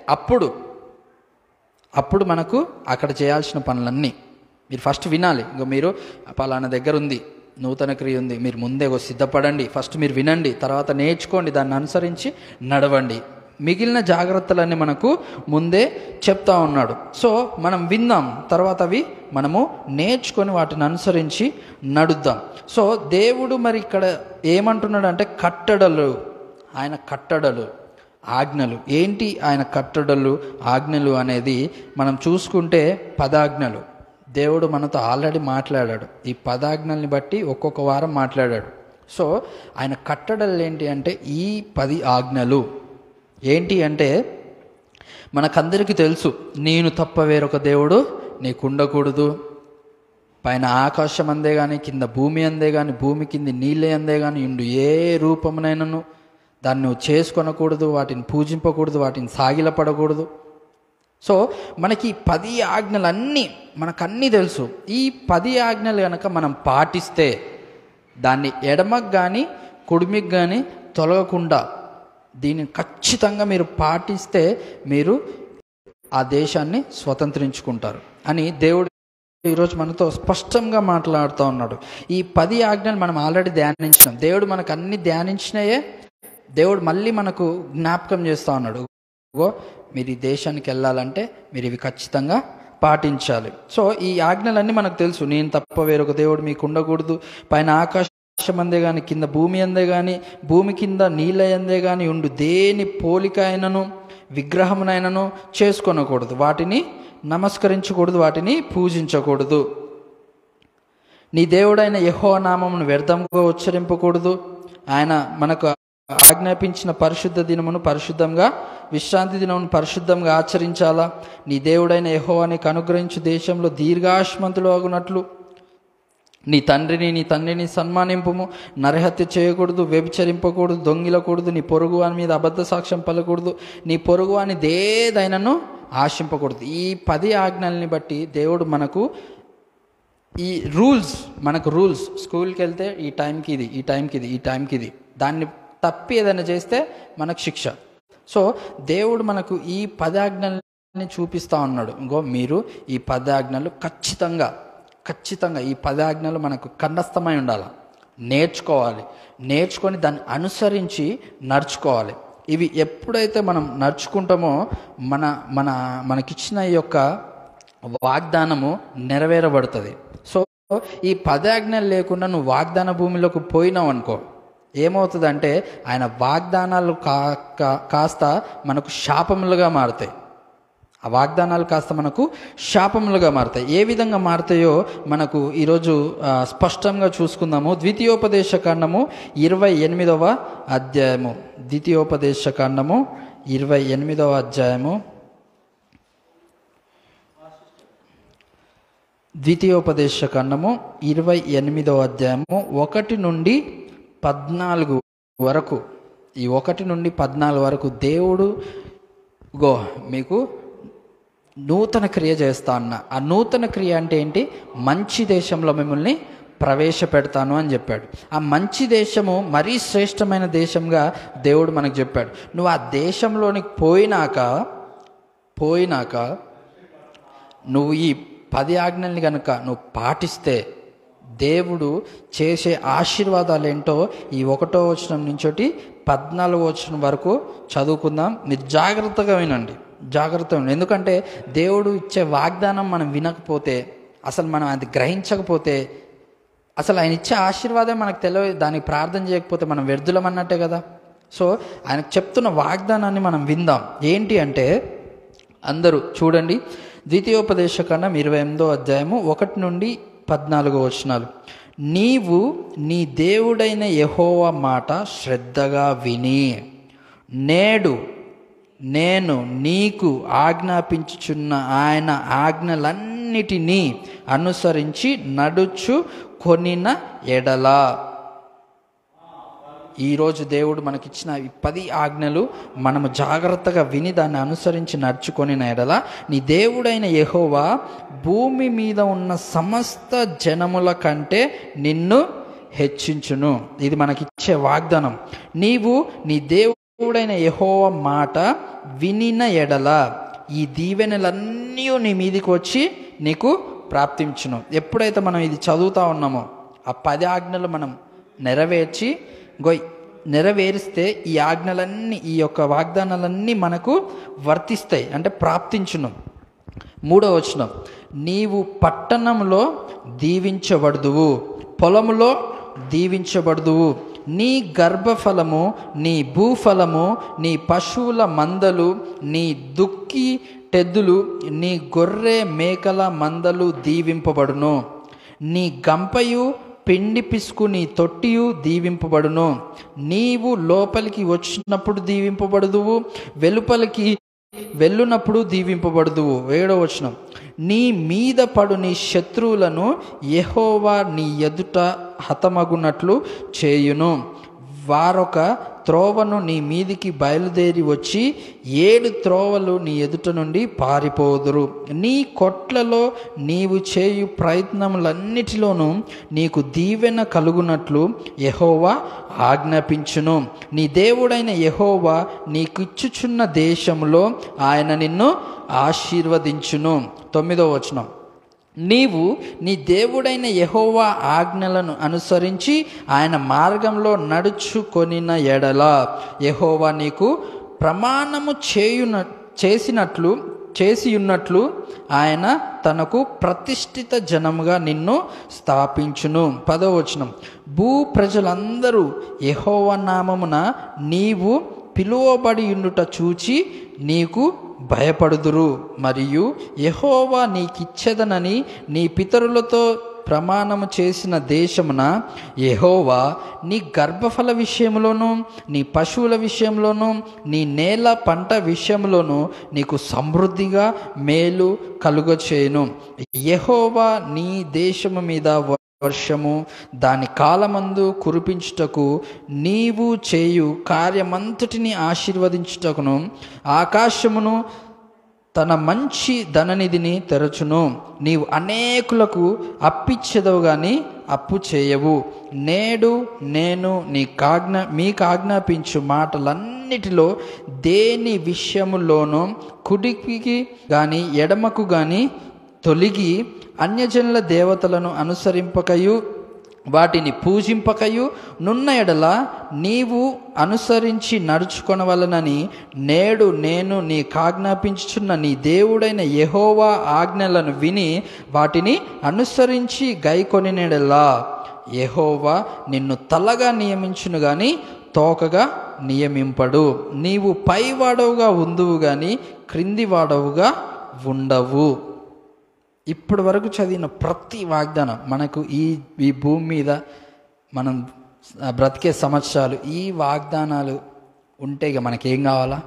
అప్పుడు మనకు అక్కడ చేయాల్సిన పనులన్నీ మీరు ఫస్ట్ వినాలి. ఇంకా మీరు పలానా దగ్గర ఉంది, నూతన క్రియ ఉంది, మీరు ముందే సిద్ధపడండి, ఫస్ట్ మీరు వినండి, తర్వాత నేర్చుకోండి, దాన్ని అనుసరించి నడవండి. మిగిలిన జాగ్రత్తలన్నీ మనకు ముందే చెప్తా ఉన్నాడు. సో మనం విందాం, తర్వాత అవి మనము నేర్చుకొని వాటిని అనుసరించి నడుద్దాం. సో దేవుడు మరి ఇక్కడ ఏమంటున్నాడు అంటే, కట్టడలు, ఆయన కట్టడలు, ఆజ్ఞలు ఏంటి? ఆయన కట్టడలు, ఆజ్ఞలు అనేది మనం చూసుకుంటే పదాజ్ఞలు. దేవుడు మనతో ఆల్రెడీ మాట్లాడాడు, ఈ పదాజ్ఞల్ని బట్టి ఒక్కొక్క వారం మాట్లాడాడు. సో ఆయన కట్టడలు ఏంటి అంటే, ఈ 10 ఆజ్ఞలు ఏంటి అంటే, మనకందరికీ తెలుసు, నేను తప్ప వేరొక దేవుడు నీకు ఉండకూడదు. పైన ఆకాశం అందే కానీ, కింద భూమి అందే కానీ, భూమి కింద నీళ్ళే అందే కానీ ఇండు ఏ రూపమునైనను దాన్ని నువ్వు చేసుకొనకూడదు, వాటిని పూజింపకూడదు, వాటిని సాగిలపడకూడదు. సో మనకి 10 ఆజ్ఞలన్నీ మనకన్నీ తెలుసు. ఈ 10 ఆజ్ఞలు కనుక మనం పాటిస్తే, దాన్ని ఎడమకు కానీ కుడిమికి కానీ తొలగకుండా దీన్ని ఖచ్చితంగా మీరు పాటిస్తే మీరు ఆ దేశాన్ని స్వతంత్రించుకుంటారు అని దేవుడు ఈరోజు మనతో స్పష్టంగా మాట్లాడుతూ ఉన్నాడు. ఈ 10 ఆజ్ఞలు మనం ఆల్రెడీ ధ్యానించినాం. దేవుడు మనకు అన్ని ధ్యానించినాయే దేవుడు మళ్ళీ మనకు జ్ఞాపకం చేస్తూ ఉన్నాడు. మీరు ఈ దేశానికి వెళ్ళాలంటే మీరు ఇవి ఖచ్చితంగా పాటించాలి. సో ఈ ఆజ్ఞలన్నీ మనకు తెలుసు. నేను తప్ప వేరొక దేవుడు మీకు ఉండకూడదు, పైన ఆకాశం అందే కానీ, కింద భూమి అందే కానీ, భూమి కింద నీళ్ళ అందే కానీ ఉండు దేని పోలిక అయినను విగ్రహమునైనను చేసుకొనకూడదు, వాటిని నమస్కరించకూడదు, వాటిని పూజించకూడదు. నీ దేవుడైన యెహోవా నామమును వ్యర్థంగా ఉచ్చరింపకూడదు. ఆయన మనకు ఆజ్ఞాపించిన పరిశుద్ధ దినమును పరిశుద్ధంగా, విశ్రాంతి దినమును పరిశుద్ధంగా ఆచరించాలా. నీ దేవుడైన యెహోవా నీకు అనుగ్రహించు దేశంలో దీర్ఘాయుష్మంతుడు అగునట్లు నీ తండ్రిని సన్మానింపుము. నరహత్య చేయకూడదు, వ్యభిచరింపకూడదు, దొంగిలకూడదు, నీ పొరుగు వాని మీద అబద్ధ సాక్ష్యం పలకూడదు, నీ పొరుగు వాని దేదైనను ఆశింపకూడదు. ఈ 10 ఆజ్ఞల్ని బట్టి దేవుడు మనకు ఈ రూల్స్ స్కూల్కి వెళ్తే ఈ టైంకి ఇది, ఈ టైంకి ఇది, ఈ టైంకి ఇది, దాన్ని తప్పి ఏదైనా చేస్తే మనకు శిక్ష. సో దేవుడు మనకు ఈ 10 ఆజ్ఞల్ని చూపిస్తూ ఉన్నాడు. ఇంకో మీరు ఈ 10 ఆజ్ఞలు ఖచ్చితంగా ఈ 10 ఆజ్ఞలు మనకు కంఠస్థమై ఉండాలి, నేర్చుకొని దాన్ని అనుసరించి నడుచుకోవాలి. ఇవి ఎప్పుడైతే మనం నడుచుకుంటామో మనకిచ్చిన ఈ యొక్క వాగ్దానము నెరవేరబడుతుంది. సో ఈ 10 ఆజ్ఞలు లేకుండా నువ్వు వాగ్దాన భూమిలోకి పోయినావు అనుకో, ఏమవుతుందంటే ఆయన వాగ్దానాలు కాస్త మనకు శాపములుగా మారుతాయి. ఆ వాగ్దానాలు కాస్త మనకు శాపములుగా మారుతాయి. ఏ విధంగా మారుతాయో మనకు ఈరోజు స్పష్టంగా చూసుకుందాము. ద్వితీయోపదేశకాండము 28వ అధ్యాయము. ద్వితీయోపదేశకాండము 28వ అధ్యాయము. ద్వితీయోపదేశకాండము 28వ అధ్యాయము 1 నుండి 14 వరకు. ఈ 1 నుండి 14 వరకు దేవుడు మీకు నూతన క్రియ చేస్తా అన్న. ఆ నూతన క్రియ అంటే ఏంటి? మంచి దేశంలో మిమ్మల్ని ప్రవేశపెడతాను అని చెప్పాడు. ఆ మంచి దేశము మరీ శ్రేష్టమైన దేశంగా దేవుడు మనకు చెప్పాడు. నువ్వు ఆ దేశంలోనికి పోయినాక నువ్వు ఈ 10 ఆజ్ఞల్ని కనుక నువ్వు పాటిస్తే దేవుడు చేసే ఆశీర్వాదాలు ఏంటో ఈ 1వ వచనం నుంచి 14వ వచనం వరకు చదువుకుందాం. మీరు జాగ్రత్తగా వినండి. ఎందుకంటే దేవుడు ఇచ్చే వాగ్దానం మనం వినకపోతే, అసలు మనం అది గ్రహించకపోతే, అసలు ఆయన ఇచ్చే ఆశీర్వాదం మనకు తెలియదు, దానికి ప్రార్థన చేయకపోతే మనం వ్యర్థులం అన్నట్టే కదా. సో ఆయనకు చెప్తున్న వాగ్దానాన్ని మనం విందాం. ఏంటి అంటే అందరూ చూడండి. ద్వితీయోపదేశకాండం 28వ అధ్యాయము 1 నుండి 14 వచనాలు. నీవు నీ దేవుడైన యెహోవా మాట శ్రద్ధగా విని నేడు నేను నీకు ఆజ్ఞాపించుచున్న ఆయన ఆజ్ఞలన్నిటినీ అనుసరించి నడుచు కొనిన ఎడల. ఈరోజు దేవుడు మనకిచ్చిన ఈ 10 ఆజ్ఞలు మనము జాగ్రత్తగా విని దాన్ని అనుసరించి నడుచుకొనిన ఎడల నీ దేవుడైన యెహోవా భూమి మీద ఉన్న సమస్త జనముల కంటే నిన్ను హెచ్చించును. ఇది మనకిచ్చే వాగ్దానం. నీవు నీ దేవుడైన యెహోవా మాట వినిన ఎడల ఈ దీవెనలన్నీ నీ మీదికి వచ్చి నీకు ప్రాప్తించును. ఎప్పుడైతే మనం ఇది చదువుతా ఉన్నామో ఆ 10 ఆజ్ఞలు మనం నెరవేరిస్తే ఈ ఆజ్ఞలన్నీ, ఈ యొక్క వాగ్దానాలన్నీ మనకు వర్తిస్తాయి, అంటే ప్రాప్తించును. 3వ వచనం, నీవు పట్టణంలో దీవించబడుదువు, పొలములో దీవించబడుదువు, నీ గర్భఫలము, నీ భూఫలము, నీ పశువుల మందలు, నీ దుక్కి టెద్దులు, నీ గొర్రె మేకల మందలు దీవింపబడును. నీ గంపయు పిండి పిసుకు నీ తొట్టియు దీవింపబడును. నీవు లోపలికి వచ్చినప్పుడు దీవింపబడుదువు, వెలుపలికి వెళ్ళునప్పుడు దీవింపబడుదువు. 7వ వచనం, నీ మీద పడు నీ శత్రువులను యెహోవా నీ ఎదుట హతమగునట్లు చేయును. వారొక త్రోవను నీ మీదికి బయలుదేరి వచ్చి 7 త్రోవలు నీ ఎదుట నుండి పారిపోదురు. నీ కొట్లలో నీవు చేయు ప్రయత్నములన్నిటిలోనూ నీకు దీవెన కలుగునట్లు యెహోవా ఆజ్ఞాపించును. నీ దేవుడైన యెహోవా నీకిచ్చుచున్న దేశంలో ఆయన నిన్ను ఆశీర్వదించును. 9వ వచనం, నీవు నీ దేవుడైన యెహోవా ఆజ్ఞలను అనుసరించి ఆయన మార్గంలో నడుచుకొనిన ఎడల యెహోవా నీకు ప్రమాణము చేసియున్నట్లు ఆయన తనకు ప్రతిష్ఠిత జనముగా నిన్ను స్థాపించును. 10వ వచనం, భూ ప్రజలందరూ యెహోవా నామమున నీవు పిలువబడి ఉండుట చూచి నీకు భయపడుదురు. మరియు యెహోవా నీకిచ్చెదనని నీ పితరులతో ప్రమాణము చేసిన దేశమున యెహోవా నీ గర్భఫల విషయంలోనూ నీ పశువుల విషయంలోనూ నీ నేల పంట విషయంలోనూ నీకు సమృద్ధిగా మేలు కలుగచేయును. యెహోవా నీ దేశము మీద వర్షము దాని కాలమందు కురిపించుటకు నీవు చేయు కార్యమంతటిని ఆశీర్వదించుటకును ఆకాశమును తన మంచి ధననిధిని తెరచును. నీవు అనేకులకు అప్పిచ్చెదవు గాని అప్పు చేయవు. నేడు నేను మీకు ఆజ్ఞాపించు మాటలన్నిటిలో దేని విషయములోనూ కుడికి గాని ఎడమకు గాని తొలగి అన్యజనుల దేవతలను అనుసరింపకయు వాటిని పూజింపకయు నున్న ఎడల నీవు అనుసరించి నడుచుకొనవలనని నేడు నేను నీకాజ్ఞాపించుచున్న నీ దేవుడైన యెహోవా ఆజ్ఞలను విని వాటిని అనుసరించి గైకొనినెడలా యెహోవా నిన్ను తలగా నియమించును గాని తోకగా నియమింపడు. నీవు పైవాడవుగా ఉందువు గాని క్రిందివాడవుగా ఉండవు. ఇప్పటి వరకు చదివిన ప్రతి వాగ్దానం మనకు ఈ భూమి మీద మనం బ్రతికే సంవత్సరాలు ఈ వాగ్దానాలు ఉంటే ఇక మనకేం కావాలా?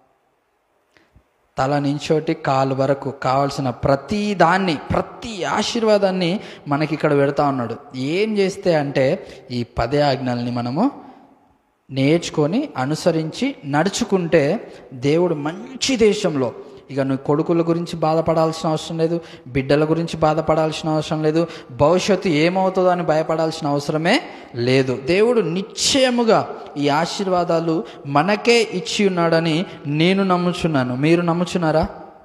తల నుంచోటి కాలు వరకు కావాల్సిన ప్రతి ఆశీర్వాదాన్ని మనకి ఇక్కడ పెడతా ఉన్నాడు. ఏం చేస్తే అంటే ఈ 10 ఆజ్ఞల్ని మనము నేర్చుకొని అనుసరించి నడుచుకుంటే దేవుడు మంచి దేశంలో, ఇక నువ్వు కొడుకుల గురించి బాధపడాల్సిన అవసరం లేదు, బిడ్డల గురించి బాధపడాల్సిన అవసరం లేదు, భవిష్యత్తు ఏమవుతుందో అని భయపడాల్సిన అవసరమే లేదు. దేవుడు నిశ్చయముగా ఈ ఆశీర్వాదాలు మనకే ఇచ్చి ఉన్నాడని నేను నమ్ముచున్నాను. మీరు నమ్ముచున్నారా?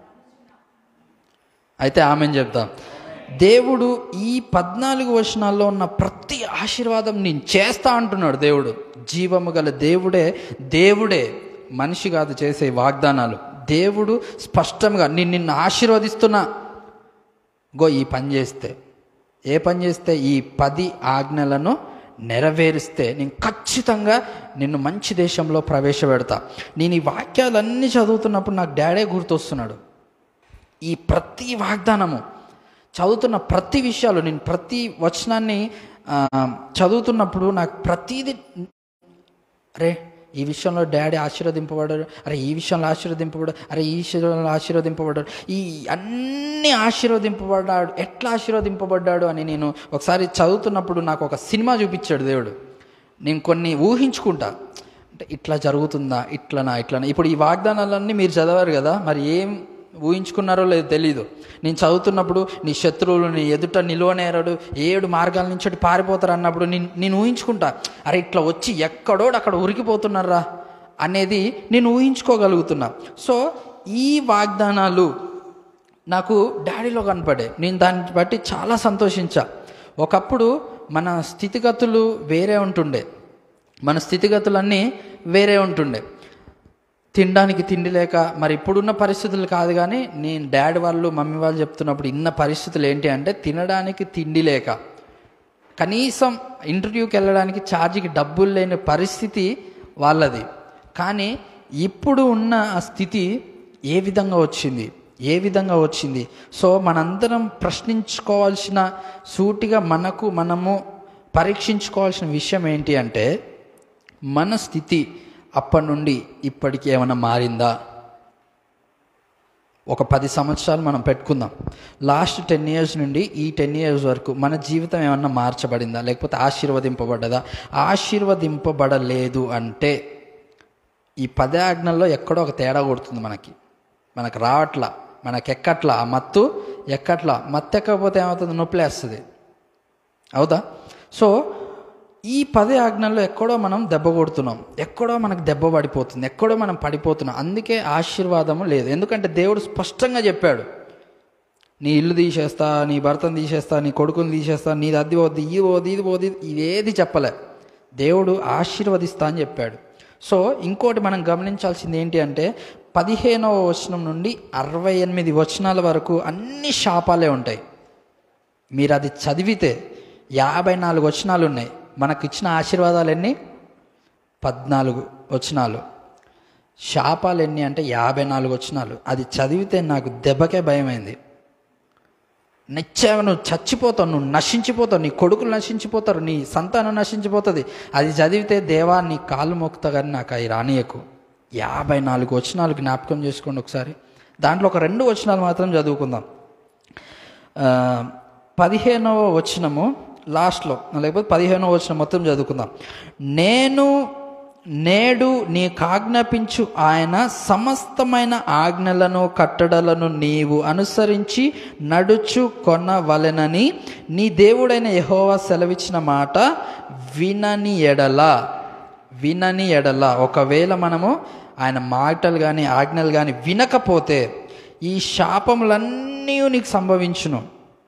అయితే ఆమెను చెప్తాం. దేవుడు ఈ 14 వచనాల్లో ఉన్న ప్రతి ఆశీర్వాదం నేను చేస్తా అంటున్నాడు. దేవుడు జీవము గల దేవుడే మనిషి కాదు చేసే వాగ్దానాలు. దేవుడు స్పష్టంగా నిన్ను ఆశీర్వదిస్తున్నా, గో ఈ పని చేస్తే, ఏ పని చేస్తే ఈ 10 ఆజ్ఞలను నెరవేరిస్తే నేను ఖచ్చితంగా నిన్ను మంచి దేశంలో ప్రవేశపెడతా. నేను ఈ వాక్యాలన్నీ చదువుతున్నప్పుడు నాకు డాడే గుర్తొస్తున్నాడు. ఈ ప్రతి వాగ్దానము చదువుతున్న ప్రతి విషయాలు, నేను ప్రతి వచనాన్ని చదువుతున్నప్పుడు నాకు ప్రతిదీ అరే ఈ విషయంలో డాడీ ఆశీర్వదింపబడ్డాడు, అరే ఈ విషయంలో ఆశీర్వదింపబడ్డాడు, అరే ఈ విషయంలో ఆశీర్వదింపబడ్డాడు, ఈ అన్నీ ఆశీర్వదింపబడ్డాడు, ఎట్లా ఆశీర్వదింపబడ్డాడు అని నేను ఒకసారి చదువుతున్నప్పుడు నాకు ఒక సినిమా చూపించాడు దేవుడు. నేను కొన్ని ఊహించుకుంటా, అంటే ఇట్లా జరుగుతుందా, ఇట్లనా. ఇప్పుడు ఈ వాగ్దానాలన్నీ మీరు చదవారు కదా, మరి ఏం ఊహించుకున్నారో లేదో తెలీదు. నేను చదువుతున్నప్పుడు నీ శత్రువులు నీ ఎదుట నిలువనేరడు, 7 మార్గాల నుంచి పారిపోతారు అన్నప్పుడు నేను ఊహించుకుంటా, అరే ఇట్లా వచ్చి ఎక్కడోడు అక్కడ ఉరికిపోతున్నారా అనేది నేను ఊహించుకోగలుగుతున్నా. సో ఈ వాగ్దానాలు నాకు డాడీలో కనపడే, నేను దాన్ని బట్టి చాలా సంతోషించా. ఒకప్పుడు మన స్థితిగతులు వేరే ఉంటుండే, మన స్థితిగతులన్నీ వేరే ఉంటుండే. తినడానికి తిండి లేక, మరి ఇప్పుడున్న పరిస్థితులు కాదు కానీ నేను డాడీ వాళ్ళు మమ్మీ వాళ్ళు చెప్తున్నప్పుడు ఇన్న పరిస్థితులు ఏంటి అంటే తినడానికి తిండి లేక, కనీసం ఇంటర్వ్యూకి వెళ్ళడానికి ఛార్జీకి డబ్బులు లేని పరిస్థితి వాళ్ళది. కానీ ఇప్పుడు ఉన్న ఆ స్థితి ఏ విధంగా వచ్చింది? సో మనందరం ప్రశ్నించుకోవాల్సిన, సూటిగా మనము పరీక్షించుకోవాల్సిన విషయం ఏంటి అంటే మన స్థితి అప్పటి నుండి ఇప్పటికి ఏమైనా మారిందా? ఒక 10 సంవత్సరాలు మనం పెట్టుకుందాం. లాస్ట్ 10 years నుండి ఈ 10 years వరకు మన జీవితం ఏమన్నా మార్చబడిందా, లేకపోతే ఆశీర్వదింపబడ్డదా? ఆశీర్వదింపబడలేదు అంటే ఈ 10 ఆజ్ఞల్లో ఎక్కడో ఒక తేడా కొడుతుంది. మనకు రావట్లా, మనకు ఎక్కట్లా, ఆ మత్తు ఎక్కట్లా. మత్తు ఎక్కకపోతే ఏమవుతుంది? నొప్పిలేస్తుంది. అవుదా? సో ఈ 10 ఆజ్ఞల్లో ఎక్కడో మనం దెబ్బ కొడుతున్నాం, ఎక్కడో మనకు దెబ్బ పడిపోతుంది, ఎక్కడో మనం పడిపోతున్నాం. అందుకే ఆశీర్వాదము లేదు. ఎందుకంటే దేవుడు స్పష్టంగా చెప్పాడు, నీ ఇల్లు తీసేస్తా, నీ భర్తను తీసేస్తా, నీ కొడుకుని తీసేస్తా, నీది అది పోద్ది, ఇది పోద్ది, ఇదేది చెప్పలే. దేవుడు ఆశీర్వదిస్తా అని చెప్పాడు. సో ఇంకోటి మనం గమనించాల్సింది ఏంటి అంటే 15వ వచనం నుండి 68 వచనాల వరకు అన్ని శాపాలే ఉంటాయి. మీరు అది చదివితే 54 వచనాలు ఉన్నాయి. మనకు ఇచ్చిన ఆశీర్వాదాలు ఎన్ని? 14 వచనాలు. శాపాలు ఎన్ని అంటే 54 వచనాలు. అది చదివితే నాకు దెబ్బకే భయమైంది. నువ్వు చచ్చిపోతావు, నువ్వు నశించిపోతావు, నీ కొడుకులు నశించిపోతారు, నీ సంతానం నశించిపోతుంది. అది చదివితే దేవా నీ కాళ్ళు మోకుతా కానీ నాకు అవి రానియకు. 54 వచనాలు జ్ఞాపకం చేసుకోండి ఒకసారి. దాంట్లో ఒక 2 వచనాలు మాత్రం చదువుకుందాం. 15వ వచనము లాస్ట్లో, లేకపోతే 15వ వచనం మొత్తం చదువుకుందాం. నేడు నీకు ఆజ్ఞాపించు ఆయన సమస్తమైన ఆజ్ఞలను కట్టడలను నీవు అనుసరించి నడుచు కొనవలెనని నీ దేవుడైన యెహోవా సెలవిచ్చిన మాట వినని ఎడల. ఒకవేళ మనము ఆయన మాటలు కానీ ఆజ్ఞలు కానీ వినకపోతే ఈ శాపములన్నీ నీకు సంభవించును.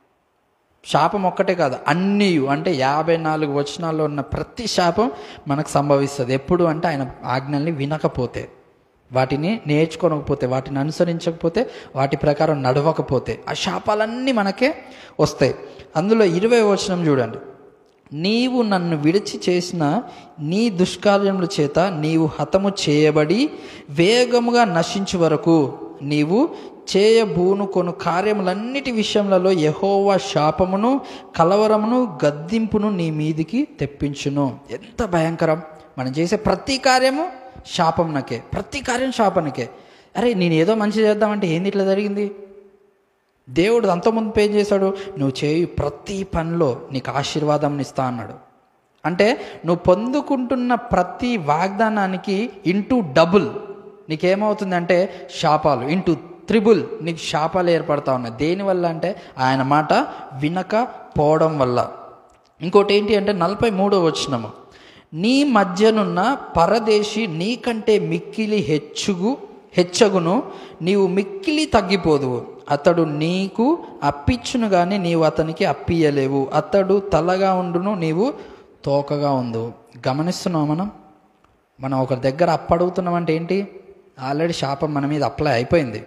శాపం ఒక్కటే కాదు, అన్నీ అంటే 54 వచనాల్లో ఉన్న ప్రతి శాపం మనకు సంభవిస్తుంది. ఎప్పుడు అంటే ఆయన ఆజ్ఞల్ని వినకపోతే, వాటిని నేర్చుకోనకపోతే, వాటిని అనుసరించకపోతే, వాటి ప్రకారం నడవకపోతే ఆ శాపాలన్నీ మనకే వస్తాయి. అందులో 20వ వచనం చూడండి. నీవు నన్ను విడిచి చేసిన నీ దుష్కార్యముల చేత నీవు హతము చేయబడి వేగముగా నశించు వరకు నీవు చేయబూను కొను కార్యములన్నిటి విషయములలో యెహోవా శాపమును, కలవరమును, గద్దింపును నీ మీదికి తెప్పించును. ఎంత భయంకరం! మనం చేసే ప్రతి కార్యము శాపంనకే, ప్రతి కార్యం శాపనకే. అరే నేను ఏదో మంచి చేద్దామంటే ఏంది ఇట్లా జరిగింది? దేవుడు అంతకుముందు పే చేశాడు, నువ్వు చేయు ప్రతి పనిలో నీకు ఆశీర్వాదం ఇస్తా అన్నాడు. అంటే నువ్వు పొందుకుంటున్న ప్రతి వాగ్దానానికి *2 నీకేమవుతుందంటే శాపాలు, *3 నీకు శాపాలు ఏర్పడతా ఉన్నాయి. దేనివల్ల అంటే ఆయన మాట వినకపోవడం వల్ల. ఇంకోటి ఏంటి అంటే 43వ వచనము. నీ మధ్యనున్న పరదేశి నీకంటే మిక్కిలి హెచ్చగును, నీవు మిక్కిలి తగ్గిపోదువు. అతడు నీకు అప్పిచ్చును కానీ నీవు అతనికి అప్పియలేవు. అతడు తలగా ఉండును, నీవు తోకగా ఉండు. గమనిస్తున్నావు? మనం ఒకరి దగ్గర అప్పడుగుతున్నామంటే ఏంటి? ఆల్రెడీ శాపం మన మీద అప్లై అయిపోయింది.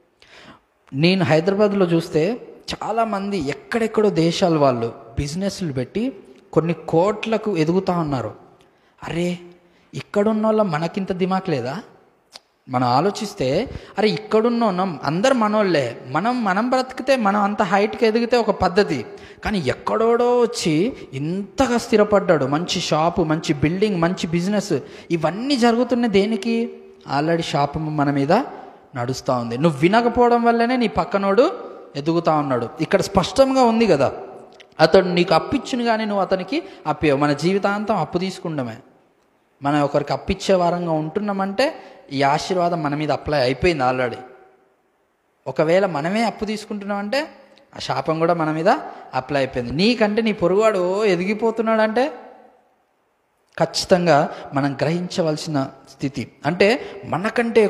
నేను హైదరాబాద్లో చూస్తే చాలామంది ఎక్కడెక్కడో దేశాల వాళ్ళు బిజినెస్లు పెట్టి కొన్ని కోట్లకు ఎదుగుతూ ఉన్నారు. అరే ఇక్కడున్న వాళ్ళ మనకింత దిమాక్ లేదా? మనం ఆలోచిస్తే అరే ఇక్కడున్న అందరు మనోళ్ళే, మనం బ్రతికితే మనం అంత హైట్కి ఎదిగితే ఒక పద్ధతి. కానీ ఎక్కడోడో వచ్చి ఇంతగా స్థిరపడ్డాడు, మంచి షాపు, మంచి బిల్డింగ్, మంచి బిజినెస్, ఇవన్నీ జరుగుతున్నాయి దేనికి? ఆల్రెడీ శాపము మన మీద నడుస్తూ ఉంది. నువ్వు వినకపోవడం వల్లనే నీ పక్కనోడు ఎదుగుతూ ఉన్నాడు. ఇక్కడ స్పష్టంగా ఉంది కదా, అతడు నీకు అప్పిచ్చును కానీ నువ్వు అతనికి అప్పేవు. మన జీవితాంతం అప్పు తీసుకుంటామే. మనం ఒకరికి అప్పిచ్చే వారంగా ఉంటున్నామంటే ఈ ఆశీర్వాదం మన మీద అప్లై అయిపోయింది ఆల్రెడీ. ఒకవేళ మనమే అప్పు తీసుకుంటున్నామంటే ఆ శాపం కూడా మన మీద అప్లై అయిపోయింది. నీకంటే నీ పొరుగువాడు ఎదిగిపోతున్నాడంటే ఖచ్చితంగా మనం గ్రహించవలసిన స్థితి. అంటే మనకంటే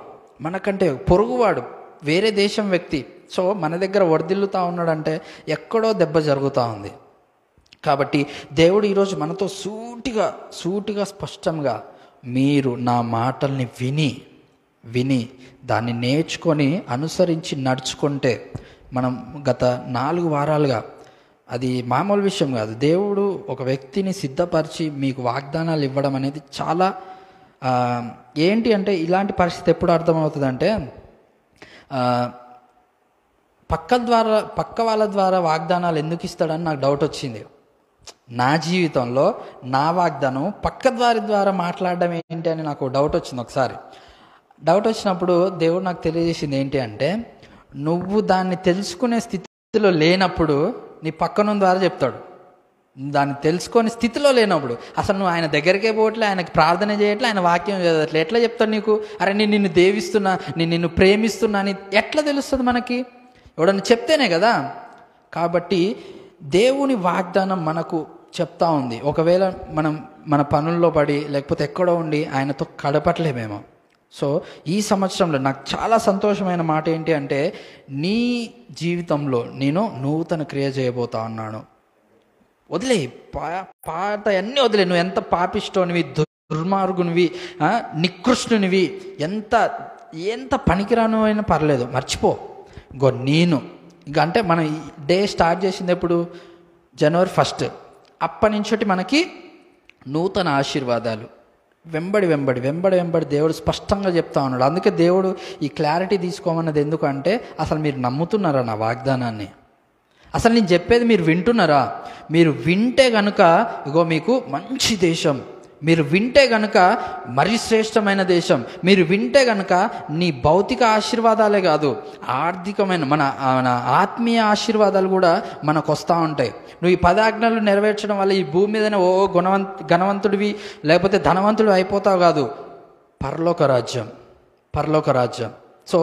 పొరుగువాడు వేరే దేశం వ్యక్తి, సో మన దగ్గర వర్ధిల్లుతూ ఉన్నాడంటే ఎక్కడో దెబ్బ జరుగుతూ ఉంది. కాబట్టి దేవుడు ఈరోజు మనతో సూటిగా స్పష్టంగా, మీరు నా మాటల్ని విని దాన్ని నేర్చుకొని అనుసరించి నడుచుకుంటే, మనం గత 4 వారాలుగా, అది మామూలు విషయం కాదు, దేవుడు ఒక వ్యక్తిని సిద్ధపరిచి మీకు వాగ్దానాలు ఇవ్వడం అనేది చాలా ఏంటి అంటే, ఇలాంటి పరిస్థితి ఎప్పుడు అర్థమవుతుందంటే, పక్క వాళ్ళ ద్వారా వాగ్దానాలు ఎందుకు ఇస్తాడని నాకు డౌట్ వచ్చింది. నా జీవితంలో నా వాగ్దానం పక్క ద్వారా మాట్లాడడం ఏంటి అని నాకు డౌట్ వచ్చింది ఒకసారి. డౌట్ వచ్చినప్పుడు దేవుడు నాకు తెలియజేసింది ఏంటి అంటే, నువ్వు దాన్ని తెలుసుకునే స్థితిలో లేనప్పుడు నీ పక్కన ద్వారా చెప్తాడు. దాన్ని తెలుసుకొని స్థితిలో లేనప్పుడు అసలు నువ్వు ఆయన దగ్గరికే పోవట్లే, ఆయనకి ప్రార్థన చేయట్లే, ఆయన వాక్యం చదవట్లే, ఎట్లా చెప్తాడు నీకు? అరే నేను నిన్ను దేవిస్తున్నా, నేను నిన్ను ప్రేమిస్తున్నా అని ఎట్లా తెలుస్తుంది మనకి? ఎవడన్నా చెప్తేనే కదా. కాబట్టి దేవుని వాగ్దానం మనకు చెప్తా ఉంది. ఒకవేళ మనం మన పనుల్లో పడి లేకపోతే ఎక్కడో ఉండి ఆయనతో గడపట్లేమేమో. సో ఈ సంవత్సరంలో నాకు చాలా సంతోషమైన మాట ఏంటి అంటే, నీ జీవితంలో నేను నూతన క్రియ చేయబోతా ఉన్నాను. వదిలే పాత అన్నీ వదిలే. నువ్వు ఎంత పాపిష్టోనివి, దుర్మార్గునివి, నికృష్ణునివి, ఎంత పనికిరాను అయినా పర్లేదు, మర్చిపో. ఇంకో నేను ఇంక అంటే మనం డే స్టార్ట్ చేసింది ఎప్పుడు? జనవరి 1. అప్పటి నుంచి మనకి నూతన ఆశీర్వాదాలు వెంబడి వెంబడి వెంబడి వెంబడి దేవుడు స్పష్టంగా చెప్తా ఉన్నాడు. అందుకే దేవుడు ఈ క్లారిటీ తీసుకోమన్నది ఎందుకంటే, అసలు మీరు నమ్ముతున్నారా నా వాగ్దానాన్ని? అసలు నేను చెప్పేది మీరు వింటున్నారా? మీరు వింటే గనుక ఇగో మీకు మంచి దేశం, మీరు వింటే గనుక మరి శ్రేష్టమైన దేశం, మీరు వింటే గనుక నీ భౌతిక ఆశీర్వాదాలే కాదు, ఆర్థికమైన మన ఆత్మీయ ఆశీర్వాదాలు కూడా మనకు వస్తూ ఉంటాయి. నువ్వు ఈ 10 ఆజ్ఞలు నెరవేర్చడం వల్ల ఈ భూమి మీదనే ఘనవంతుడివి లేకపోతే ధనవంతుడు అయిపోతావు కాదు, పరలోక రాజ్యం. సో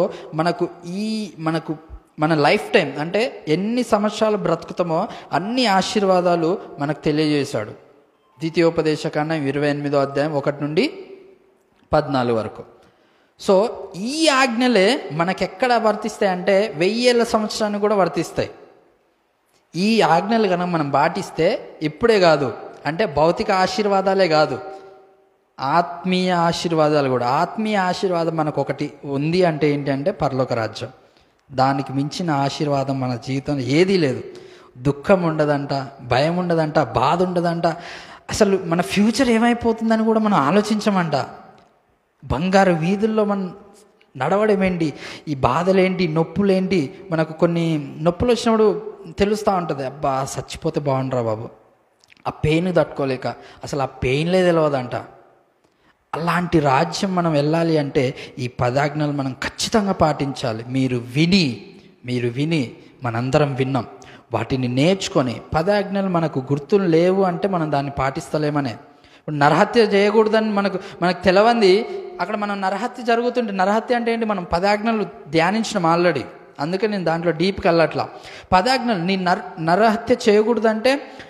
మన లైఫ్ టైం అంటే ఎన్ని సంవత్సరాలు బ్రతుకుతామో అన్ని ఆశీర్వాదాలు మనకు తెలియజేశాడు. ద్వితీయోపదేశకాండం 28వ అధ్యాయం 1 నుండి 14 వరకు. సో ఈ ఆజ్ఞలే మనకెక్కడ వర్తిస్తాయంటే 1000 సంవత్సరాన్ని కూడా వర్తిస్తాయి. ఈ ఆజ్ఞలు కనుక మనం పాటిస్తే ఇప్పుడే కాదు, అంటే భౌతిక ఆశీర్వాదాలే కాదు, ఆత్మీయ ఆశీర్వాదాలు కూడా. ఆత్మీయ ఆశీర్వాదం మనకు ఒకటి ఉంది అంటే ఏంటి అంటే పరలోక రాజ్యం. దానికి మించిన ఆశీర్వాదం మన జీవితంలో ఏదీ లేదు. దుఃఖం ఉండదంట, భయం ఉండదంట, బాధ ఉండదంట. అసలు మన ఫ్యూచర్ ఏమైపోతుందని కూడా మనం ఆలోచించమంట. బంగారు వీధుల్లో మనం నడవడం ఏంటి, ఈ బాధలేంటి, నొప్పులేంటి. మనకు కొన్ని నొప్పులు వచ్చినప్పుడు తెలుస్తూ ఉంటుంది, అబ్బా చచ్చిపోతే బాగుండరా బాబు, ఆ పెయిన్ తట్టుకోలేక అసలు ఆ పెయిన్లే తెలియదంట. అలాంటి రాజ్యం మనం వెళ్ళాలి అంటే ఈ 10 ఆజ్ఞలు మనం ఖచ్చితంగా పాటించాలి. మీరు విని మనందరం విన్నాం, వాటిని నేర్చుకొని 10 ఆజ్ఞలు మనకు గుర్తులు లేవు అంటే మనం దాన్ని పాటిస్తలేమనే. ఇప్పుడు నరహత్య చేయకూడదని మనకు తెలవంది, అక్కడ మనం నరహత్య జరుగుతుంటే, నరహత్య అంటే ఏంటి మనం 10 ఆజ్ఞలు ధ్యానించినాం ఆల్రెడీ, అందుకే నేను దాంట్లో డీప్కి వెళ్ళట్లా. 10 ఆజ్ఞలు నీ నరహత్య చేయకూడదంటే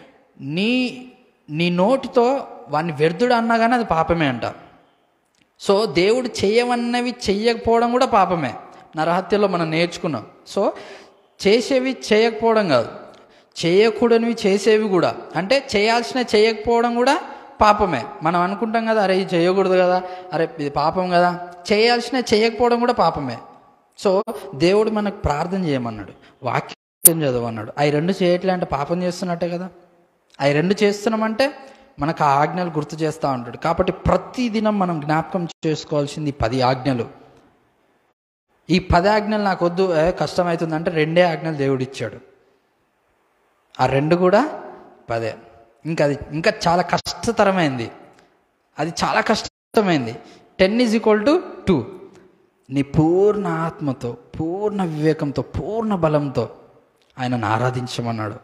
నీ నోటితో వాడిని వ్యర్థుడు అన్నా కానీ అది పాపమే అంట. సో దేవుడు చేయవన్నవి చెయ్యకపోవడం కూడా పాపమే. నరహత్యలో మనం నేర్చుకున్నాం. సో చేసేవి చేయకపోవడం కాదు, చేయకూడనివి చేసేవి కూడా, అంటే చేయాల్సినవి చేయకపోవడం కూడా పాపమే. మనం అనుకుంటాం కదా, అరే ఇది చేయకూడదు కదా, అరే ఇది పాపం కదా. చేయాల్సినవి చేయకపోవడం కూడా పాపమే. సో దేవుడు మనకు ప్రార్థన చేయమన్నాడు, వాక్యం చదవన్నాడు. అవి 2 చేయట్లే అంటే పాపం చేస్తున్నట్టే కదా. అవి 2 చేస్తున్నామంటే మనకు ఆ ఆజ్ఞలు గుర్తు చేస్తూ ఉంటాడు. కాబట్టి ప్రతిదినం మనం జ్ఞాపకం చేసుకోవాల్సింది 10 ఆజ్ఞలు. ఈ 10 ఆజ్ఞలు నాకు వద్దు, కష్టమవుతుందంటే 2 ఆజ్ఞలు దేవుడు ఇచ్చాడు. ఆ 2 కూడా 10. ఇంకా చాలా కష్టతరమైంది, అది చాలా కష్టమైంది. 10 = 2. నీ పూర్ణ ఆత్మతో, పూర్ణ వివేకంతో, పూర్ణ బలంతో ఆయనను ఆరాధించమన్నాడు.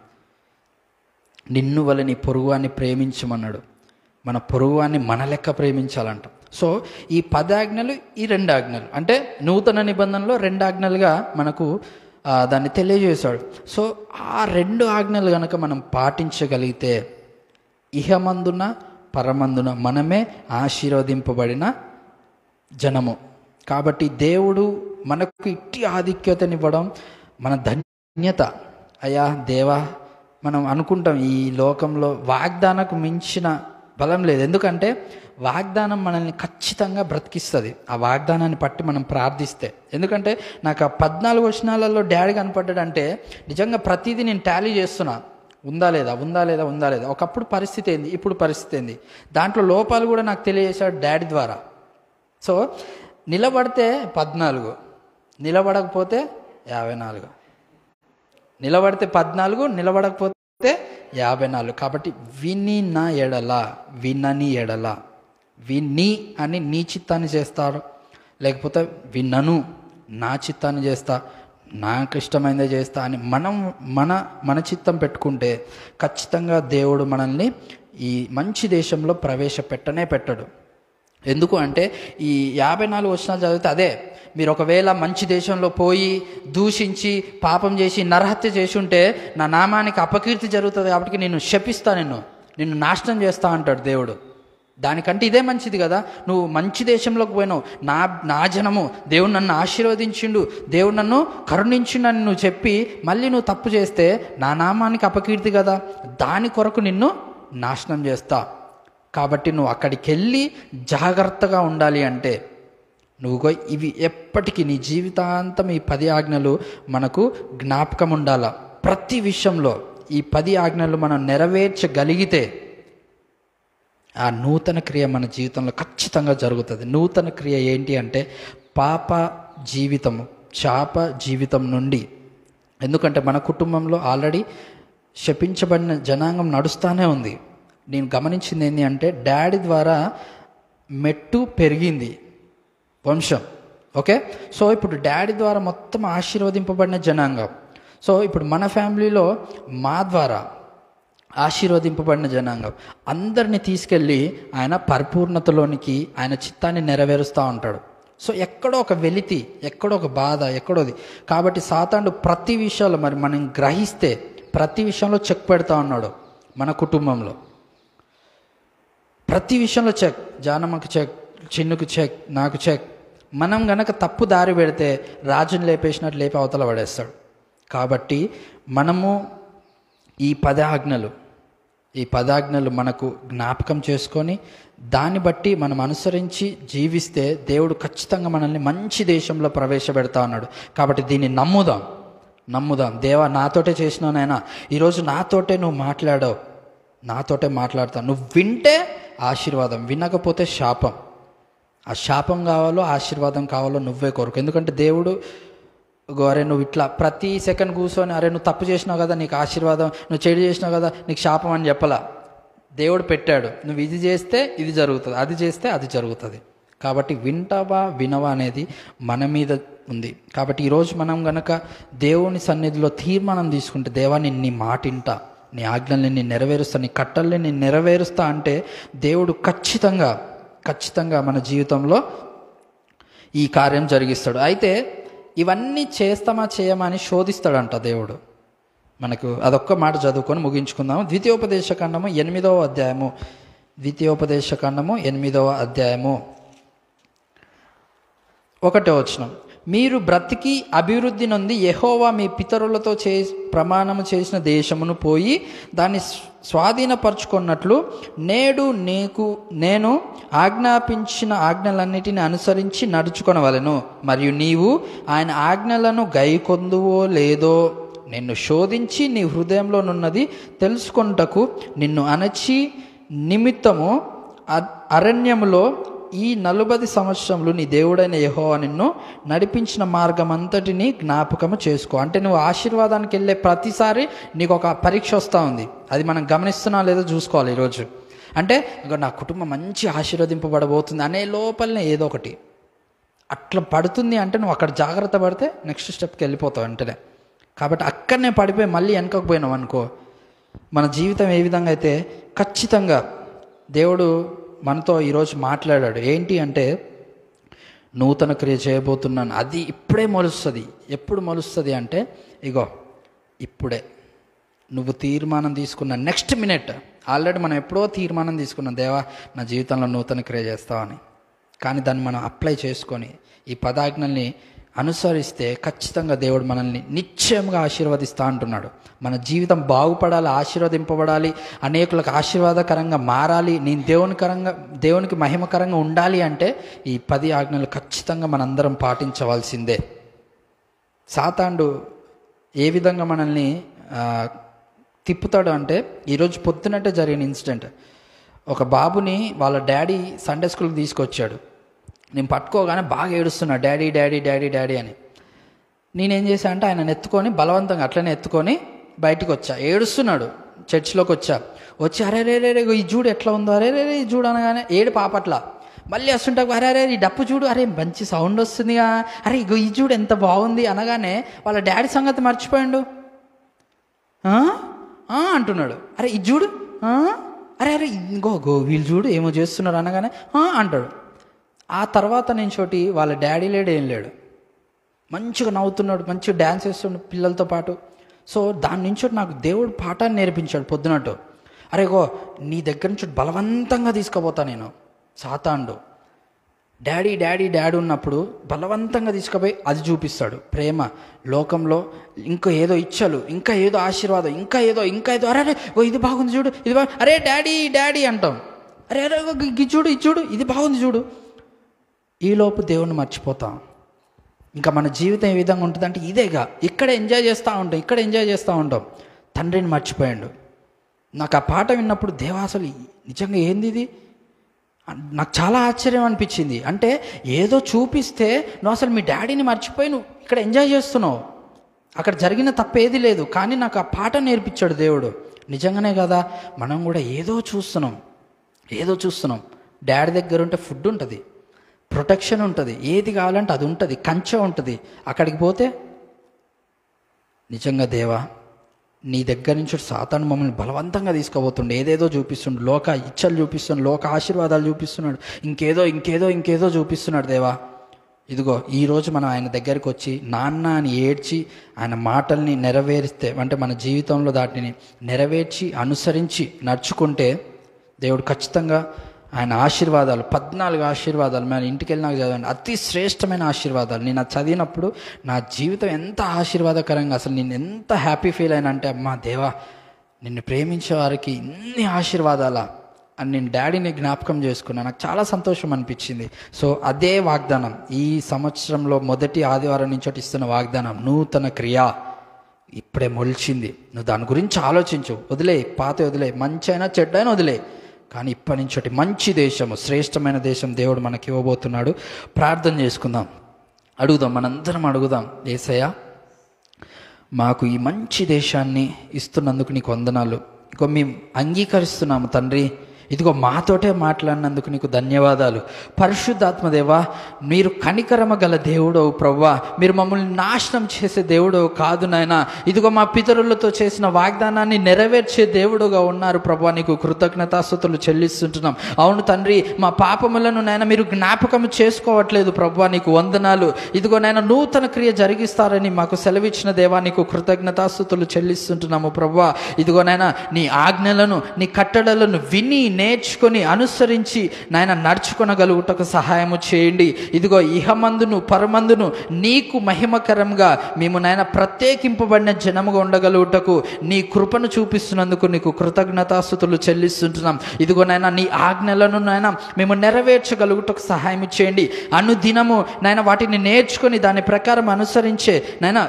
నిన్ను వల్ల నీ పొరుగువాన్ని ప్రేమించమన్నాడు. మన పొరుగువాన్ని మన లెక్క ప్రేమించాలంట. సో ఈ 10 ఆజ్ఞలు, ఈ 2 ఆజ్ఞలు అంటే నూతన నిబంధనలో 2 ఆజ్ఞలుగా మనకు దాన్ని తెలియజేశాడు. సో ఆ 2 ఆజ్ఞలు కనుక మనం పాటించగలిగితే ఇహమందున పరమందున మనమే ఆశీర్వదింపబడిన జనము. కాబట్టి దేవుడు మనకు ఇట్టి ఆధిక్యతనివ్వడం మన ధన్యత. అయ్యా దేవా, మనం అనుకుంటాం ఈ లోకంలో వాగ్దానకు మించిన బలం లేదు. ఎందుకంటే వాగ్దానం మనల్ని ఖచ్చితంగా బ్రతికిస్తుంది, ఆ వాగ్దానాన్ని పట్టి మనం ప్రార్థిస్తే. ఎందుకంటే నాకు ఆ 14 వచనాలలో డాడీ కనపడ్డాడంటే నిజంగా ప్రతిదీ నేను టాలీ చేస్తున్నా, ఉందా లేదా. ఒకప్పుడు పరిస్థితి ఏంది, ఇప్పుడు పరిస్థితి ఏంది, దాంట్లో లోపాలు కూడా నాకు తెలియజేశాడు డాడీ ద్వారా. సో నిలబడితే 14, నిలబడకపోతే 54, నిలబడితే 14, నిలబడకపోతే 54. కాబట్టి వినని ఎడల విని అని నీ చిత్తాన్ని చేస్తారు, లేకపోతే విన్నను, నా చిత్తాన్ని చేస్తా, నాకు ఇష్టమైనదే చేస్తా అని మనం మన చిత్తం పెట్టుకుంటే ఖచ్చితంగా దేవుడు మనల్ని ఈ మంచి దేశంలో ప్రవేశపెట్టనే పెట్టడు. ఎందుకు అంటే ఈ 54 వచనాలు చదివితే అదే, మీరు ఒకవేళ మంచి దేశంలో పోయి దూషించి పాపం చేసి నరహత్య చేసి ఉంటే నా నామానికి అపకీర్తి జరుగుతుంది కాబట్టి నిన్ను శపిస్తా, నిన్ను నాశనం చేస్తా అంటాడు దేవుడు. దానికంటే ఇదే మంచిది కదా. నువ్వు మంచి దేశంలోకి పోయినావు, నా జనము, దేవుడు నన్ను ఆశీర్వదించిండు, దేవుడు నన్ను కరుణించిండు అని నువ్వు చెప్పి మళ్ళీ నువ్వు తప్పు చేస్తే నా నామానికి అపకీర్తి కదా, దాని కొరకు నిన్ను నాశనం చేస్తా. కాబట్టి నువ్వు అక్కడికి వెళ్ళి జాగ్రత్తగా ఉండాలి అంటే నువ్వు ఇవి ఎప్పటికీ నీ జీవితాంతం ఈ 10 ఆజ్ఞలు మనకు జ్ఞాపకం ఉండాలా. ప్రతి విషయంలో ఈ 10 ఆజ్ఞలు మనం నెరవేర్చగలిగితే ఆ నూతన క్రియ మన జీవితంలో ఖచ్చితంగా జరుగుతుంది. నూతన క్రియ ఏంటి అంటే పాప జీవితము, శాప జీవితం నుండి. ఎందుకంటే మన కుటుంబంలో ఆల్రెడీ శపించబడిన జనాంగం నడుస్తూనే ఉంది. నేను గమనించింది ఏంటి అంటే డాడీ ద్వారా మెట్టు పెరిగింది వంశం. ఓకే, సో ఇప్పుడు డాడీ ద్వారా మొత్తం ఆశీర్వదింపబడిన జనాంగం. సో ఇప్పుడు మన ఫ్యామిలీలో మా ద్వారా ఆశీర్వదింపబడిన జనాంగం అందరినీ తీసుకెళ్ళి ఆయన పరిపూర్ణతలోనికి ఆయన చిత్తాన్ని నెరవేరుస్తూ ఉంటాడు. సో ఎక్కడో ఒక వెలితి, ఎక్కడో ఒక బాధ, ఎక్కడోది. కాబట్టి సాతానుడు ప్రతి విషయంలో మరి మనం గ్రహిస్తే ప్రతి విషయంలో చెక్ పెడతా ఉన్నాడు. మన కుటుంబంలో ప్రతి విషయంలో చెక్, జానమ్మకు చెక్, చిన్నుకు చెక్, నాకు చెక్. మనం గనక తప్పు దారి పెడితే రాజుని లేపేసినట్టు లేపి అవతల పడేస్తాడు. కాబట్టి మనము ఈ 10 ఆజ్ఞలు మనకు జ్ఞాపకం చేసుకొని దాన్ని బట్టి మనం అనుసరించి జీవిస్తే దేవుడు ఖచ్చితంగా మనల్ని మంచి దేశంలో ప్రవేశపెడతా ఉన్నాడు. కాబట్టి దీన్ని నమ్ముదాం. దేవా నాతోటే చేసినావు నాయనా, ఈరోజు నాతోటే నువ్వు మాట్లాడావు, నాతోటే మాట్లాడతావు. నువ్వు వింటే ఆశీర్వాదం, వినకపోతే శాపం. ఆ శాపం కావాలో ఆశీర్వాదం కావాలో నువ్వే కోరుకు. ఎందుకంటే దేవుడు అరే నువ్వు ఇట్లా ప్రతి సెకండ్ కూర్చొని అరే నువ్వు తప్పు చేసినావు కదా నీకు ఆశీర్వాదం, నువ్వు చెడు చేసినావు కదా నీకు శాపం అని చెప్పలా. దేవుడు పెట్టాడు, నువ్వు ఇది చేస్తే ఇది జరుగుతుంది, అది చేస్తే అది జరుగుతుంది. కాబట్టి వినవా అనేది మన మీద ఉంది. కాబట్టి ఈరోజు మనం గనక దేవుని సన్నిధిలో తీర్మానం తీసుకుంటే, దేవా నేను నీ మాట వింటా, నీ ఆజ్ఞల్ని నేను నెరవేరుస్తా, నీ కట్టల్ని నేను నెరవేరుస్తా అంటే దేవుడు ఖచ్చితంగా మన జీవితంలో ఈ కార్యం జరిగిస్తాడు. అయితే ఇవన్నీ చేయమా అని శోధిస్తాడంట దేవుడు. మనకు అదొక్క మాట చదువుకొని ముగించుకుందాము. ద్వితీయోపదేశకాండము 8వ అధ్యాయము, 1వ వచనం. మీరు బ్రతికి అభివృద్ధి నొంది యెహోవా మీ పితరులతో ప్రమాణము చేసిన దేశమును పోయి దాన్ని స్వాధీనపరచుకున్నట్లు నేడు నేను ఆజ్ఞాపించిన ఆజ్ఞలన్నిటిని అనుసరించి నడుచుకొనవలెను. మరియు నీవు ఆయన ఆజ్ఞలను గైకొందువో లేదో నిన్ను శోధించి నీ హృదయంలోనున్నది తెలుసుకొనుటకు నిన్ను అణచి నిమిత్తము అరణ్యములో ఈ 40 సంవత్సరములు నీ దేవుడైన యెహోవా నిన్ను నడిపించిన మార్గం అంతటిని జ్ఞాపకము చేసుకో. అంటే నువ్వు ఆశీర్వాదానికి వెళ్ళే ప్రతిసారి నీకు ఒక పరీక్ష వస్తూ ఉంది. అది మనం గమనిస్తున్నా లేదో చూసుకోవాలి ఈరోజు. అంటే నా కుటుంబం మంచి ఆశీర్వదింపబడబోతుంది అనే లోపలనే ఏదో ఒకటి అట్లా పడుతుంది. అంటే నువ్వు అక్కడ జాగ్రత్త పడితే నెక్స్ట్ స్టెప్కి వెళ్ళిపోతావు వెంటనే. కాబట్టి అక్కడనే పడిపోయి మళ్ళీ వెనకకు పోయినావు అనుకో, మన జీవితం ఏ విధంగా అయితే ఖచ్చితంగా దేవుడు మనతో ఈరోజు మాట్లాడాడు. ఏంటి అంటే నూతన క్రియ చేయబోతున్నాను, అది ఇప్పుడే మొలుస్తుంది. ఎప్పుడు మొలుస్తుంది అంటే ఇగో ఇప్పుడే నువ్వు తీర్మానం తీసుకున్న నెక్స్ట్ మినిట్. ఆల్రెడీ మనం ఎప్పుడో తీర్మానం తీసుకున్నాం, దేవా నా జీవితంలో నూతన క్రియ చేస్తామని. కానీ దాన్ని మనం అప్లై చేసుకొని ఈ 10 ఆజ్ఞల్ని అనుసరిస్తే ఖచ్చితంగా దేవుడు మనల్ని నిశ్చయంగా ఆశీర్వదిస్తా అంటున్నాడు. మన జీవితం బాగుపడాలి, ఆశీర్వదింపబడాలి, అనేకులకు ఆశీర్వాదకరంగా మారాలి, నేను దేవునికి మహిమకరంగా ఉండాలి అంటే ఈ 10 ఆజ్ఞలు ఖచ్చితంగా మనందరం పాటించవలసిందే. సాతానుడు ఏ విధంగా మనల్ని తిప్పుతాడు అంటే, ఈరోజు పొద్దునట్టే జరిగిన ఇన్సిడెంట్. ఒక బాబుని వాళ్ళ డాడీ సండే స్కూల్కి తీసుకొచ్చాడు. నేను పట్టుకోగానే బాగా ఏడుస్తున్నాడు, డాడీ డాడీ డాడీ డాడీ అని. నేనేం చేశా అంటే ఆయన ఎత్తుకొని బలవంతంగా అట్లనే ఎత్తుకొని బయటకు వచ్చా. ఏడుస్తున్నాడు. చర్చిలోకి వచ్చి అరే రే రే ఈ చూడు ఎట్లా ఉందో, అరే రే ఈ చూడు అనగానే ఏడు పాపట్ల మళ్ళీ వస్తుంటా, అరే అరే ఈ డప్పు చూడు, అరే మంచి సౌండ్ వస్తుందిగా, అరే ఇగో ఈ చూడు ఎంత బాగుంది అనగానే వాళ్ళ డాడీ సంగతి మర్చిపోయాడు. అంటున్నాడు, అరే ఇది చూడు, అరే అరే ఇంకో వీళ్ళు చూడు ఏమో చేస్తున్నారు అనగానే అంటాడు. ఆ తర్వాత నుంచి వాళ్ళ డాడీ లేడు, ఏం లేడు, మంచిగా నవ్వుతున్నాడు, మంచిగా డ్యాన్స్ చేస్తున్నాడు పిల్లలతో పాటు. సో దాని నుంచి నాకు దేవుడు పాఠాన్ని నేర్పించాడు పొద్దునట్టు. అరే గో నీ దగ్గర నుంచి బలవంతంగా తీసుకుపోతా నేను, సాతానుడు డాడీ డాడీ డాడీ ఉన్నప్పుడు బలవంతంగా తీసుకుపోయి అది చూపిస్తాడు. ప్రేమ లోకంలో ఇంకా ఏదో ఇచ్చలు, ఇంకా ఏదో ఆశీర్వాదం, ఇంకా ఏదో అరే అరే ఓ ఇది బాగుంది చూడు, ఇది అరే డాడీ డాడీ అంటాం, అరే అరే ఇది చూడు ఇది బాగుంది చూడు. ఈలోపు దేవుణ్ణి మర్చిపోతాం. ఇంకా మన జీవితం ఏ విధంగా ఉంటుంది అంటే ఇదేగా, ఇక్కడ ఎంజాయ్ చేస్తూ ఉంటాం. తండ్రిని మర్చిపోయాడు. నాకు ఆ పాట విన్నప్పుడు దేవా అసలు నిజంగా ఏంది ఇది, నాకు చాలా ఆశ్చర్యం అనిపించింది. అంటే ఏదో చూపిస్తే నువ్వు అసలు మీ డాడీని మర్చిపోయి నువ్వు ఇక్కడ ఎంజాయ్ చేస్తున్నావు, అక్కడ జరిగిన తప్పేది లేదు. కానీ నాకు ఆ పాట నేర్పించాడు దేవుడు. నిజంగానే కదా, మనం కూడా ఏదో చూస్తున్నాం. డాడీ దగ్గర ఉంటే ఫుడ్ ఉంటుంది, ప్రొటెక్షన్ ఉంటుంది, ఏది కావాలంటే అది ఉంటుంది, కంచె ఉంటుంది. అక్కడికి పోతే నిజంగా దేవా నీ దగ్గర నుంచి సాతాను మమ్మల్ని బలవంతంగా తీసుకుపోతుండే, ఏదేదో చూపిస్తుండు, లోక ఇచ్చలు చూపిస్తున్నాడు, లోక ఆశీర్వాదాలు చూపిస్తున్నాడు, ఇంకేదో చూపిస్తున్నాడు. దేవా ఇదిగో ఈరోజు మనం ఆయన దగ్గరికి వచ్చి నాన్న అని ఏడ్చి ఆయన మాటల్ని నెరవేరిస్తే, అంటే మన జీవితంలో దాటిని నెరవేర్చి అనుసరించి నడుచుకుంటే దేవుడు ఖచ్చితంగా ఆయన ఆశీర్వాదాలు 14 ఆశీర్వాదాలు మన ఇంటికి వెళ్ళినాక చదవండి, అతి శ్రేష్టమైన ఆశీర్వాదాలు. నేను అది చదివినప్పుడు నా జీవితం ఎంత ఆశీర్వాదకరంగా, అసలు నేను ఎంత హ్యాపీ ఫీల్ అయినా అంటే, అమ్మా దేవా నిన్ను ప్రేమించే వారికి ఇన్ని ఆశీర్వాదాలా అని నేను డాడీని జ్ఞాపకం చేసుకున్నాను. నాకు చాలా సంతోషం అనిపించింది. సో అదే వాగ్దానం ఈ సంవత్సరంలో మొదటి ఆదివారం నుంచి ఇస్తున్న వాగ్దానం, నూతన క్రియ ఇప్పుడే మొలిచింది. నువ్వు దాని గురించి ఆలోచించు, వదిలే పాత, వదిలే మంచి అయినా చెడ్డైనా వదిలే. కానీ ఇప్పటి నుంచి మంచి దేశము, శ్రేష్టమైన దేశం దేవుడు మనకి ఇవ్వబోతున్నాడు. ప్రార్థన చేసుకుందాం, మనందరం అడుగుదాం. యేసయ్యా మాకు ఈ మంచి దేశాన్ని ఇస్తున్నందుకు నీకు వందనాలు. ఇగో మేము అంగీకరిస్తున్నాము తండ్రి, ఇదిగో మాతోటే మాట్లాడినందుకు నీకు ధన్యవాదాలు. పరిశుద్ధాత్మదేవా మీరు కనికరమ గల దేవుడవు ప్రభువా, మీరు మమ్మల్ని నాశనం చేసే దేవుడవు కాదు నాయన. ఇదిగో మా పితరులతో చేసిన వాగ్దానాన్ని నెరవేర్చే దేవుడుగా ఉన్నారు ప్రభువా, నీకు కృతజ్ఞతాస్తుతులు చెల్లిస్తుంటున్నాం. అవును తండ్రి, మా పాపములను నాయన మీరు జ్ఞాపకం చేసుకోవట్లేదు ప్రభువా, నీకు వందనాలు. ఇదిగో నాయన నూతన క్రియ జరిగిస్తారని మాకు సెలవిచ్చిన దేవా, నీకు కృతజ్ఞతాస్తుతులు చెల్లిస్తుంటున్నాము ప్రభువా. ఇదిగో నాయన నీ ఆజ్ఞలను నీ కట్టడలను విని నేర్చుకొని అనుసరించి నాయన నడుచుకొనగలుగుటకు సహాయము చేయండి. ఇదిగో ఇహమందును పరమందును నీకు మహిమకరంగా మేము నాయన ప్రత్యేకింపబడిన జనముగా ఉండగలుగుటకు నీ కృపను చూపిస్తున్నందుకు నీకు కృతజ్ఞతాస్తుతులు చెల్లిస్తుంటున్నాం. ఇదిగో నాయన నీ ఆజ్ఞలను నాయన మేము నెరవేర్చగలుగుటకు సహాయం చేయండి. అనుదినము నాయన వాటిని నేర్చుకొని దాని ప్రకారం అనుసరించే నాయన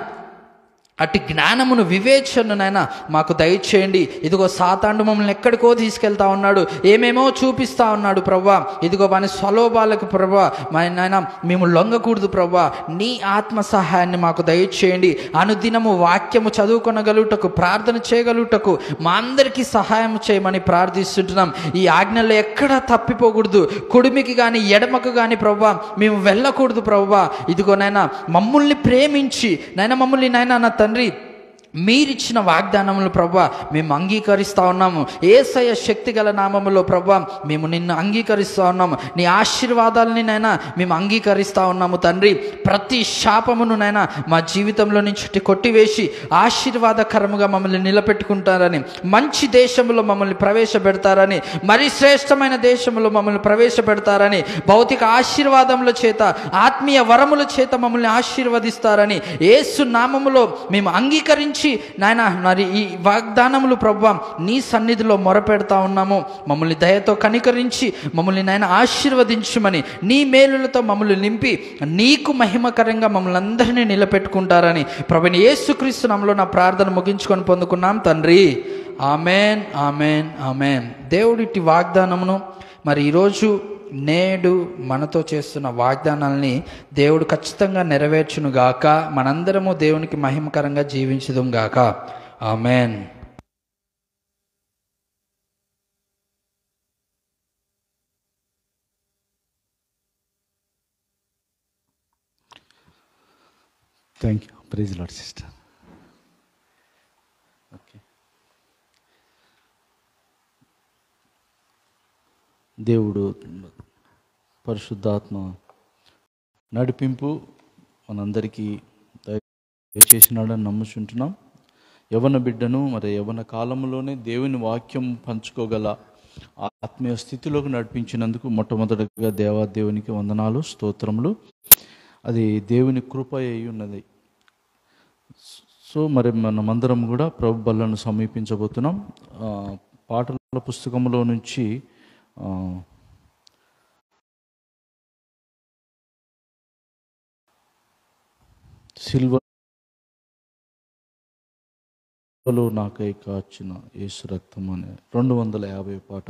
అటు జ్ఞానమును వివేచనను నాయన మాకు దయచేయండి. ఇదిగో సాతాను మమ్మల్ని ఎక్కడికో తీసుకెళ్తా ఉన్నాడు, ఏమేమో చూపిస్తా ఉన్నాడు ప్రభువా. ఇదిగో వాని స్వలోభాలకు ప్రభువా నాయన మేము లొంగకూడదు ప్రభువా, నీ ఆత్మ సహాయాన్ని మాకు దయచేయండి. అనుదినము వాక్యము చదువుకొనగలుగుటకు, ప్రార్థన చేయగలుగుటకు మా అందరికీ సహాయం చేయమని ప్రార్థిస్తుంటున్నాం. ఈ ఆజ్ఞల్లో ఎక్కడా తప్పిపోకూడదు, కుడిమికి కానీ ఎడమకు కానీ ప్రభువా మేము వెళ్ళకూడదు ప్రభువా. ఇదిగో నాయన మమ్మల్ని ప్రేమించి నాయన మమ్మల్ని నాయన నా తండ్రి మీరిచ్చిన వాగ్దానములు ప్రభువా మేము అంగీకరిస్తూ ఉన్నాము. యేసయ్య శక్తి గల నామములో ప్రభువా మేము నిన్ను అంగీకరిస్తూ ఉన్నాము. నీ ఆశీర్వాదాలని నైనా మేము అంగీకరిస్తూ ఉన్నాము తండ్రి. ప్రతి శాపమును నైనా మా జీవితంలో నుంచి కొట్టివేసి ఆశీర్వాదకరముగా మమ్మల్ని నిలబెట్టుకుంటారని, మంచి దేశంలో మమ్మల్ని ప్రవేశపెడతారని, మరి శ్రేష్టమైన దేశంలో మమ్మల్ని ప్రవేశపెడతారని, భౌతిక ఆశీర్వాదముల చేత ఆత్మీయ వరముల చేత మమ్మల్ని ఆశీర్వదిస్తారని యేసు నామములో మేము అంగీకరించి నాయన మరి ఈ వాగ్దానములు ప్రభువా నీ సన్నిధిలో మొరపెడతా ఉన్నాము. మమ్మల్ని దయతో కనికరించి మమ్మల్ని నాయన ఆశీర్వదించమని, నీ మేలులతో మమ్మల్ని నింపి నీకు మహిమకరంగా మమ్మల్ని అందరినీ నిలబెట్టుకుంటారని ప్రభుని యేసుక్రీస్తు నామములో నా ప్రార్థన ముగించుకొని పొందుకున్నాం తండ్రి. Amen, amen, amen. దేవుడిటి వాగ్దానమును మరి ఈరోజు నేడు మనతో చేస్తున్న వాగ్దానాల్ని దేవుడు ఖచ్చితంగా నెరవేర్చును గాక. మనందరము దేవునికి మహిమకరంగా జీవించుదుం గాక. Amen. Thank you. Praise lord sister. Okay. దేవుడు పరిశుద్ధాత్మ నడిపింపు మనందరికీ దయచేసినాడని నమ్ముచుంటున్నాం. యవన బిడ్డను మరి యవన కాలంలోనే దేవుని వాక్యం పంచుకోగల ఆత్మీయ స్థితిలోకి నడిపించినందుకు మొట్టమొదటిగా దేవాదేవునికి వందనాలు, స్తోత్రములు. అది దేవుని కృప అయి ఉన్నది. సో మరి మనమందరం కూడా ప్రభు బల్లను సమీపించబోతున్నాం. పాటల పుస్తకంలో నుంచి సిల్వలో నాకై కాచిన యేసు రక్తం అనే 250 పాట.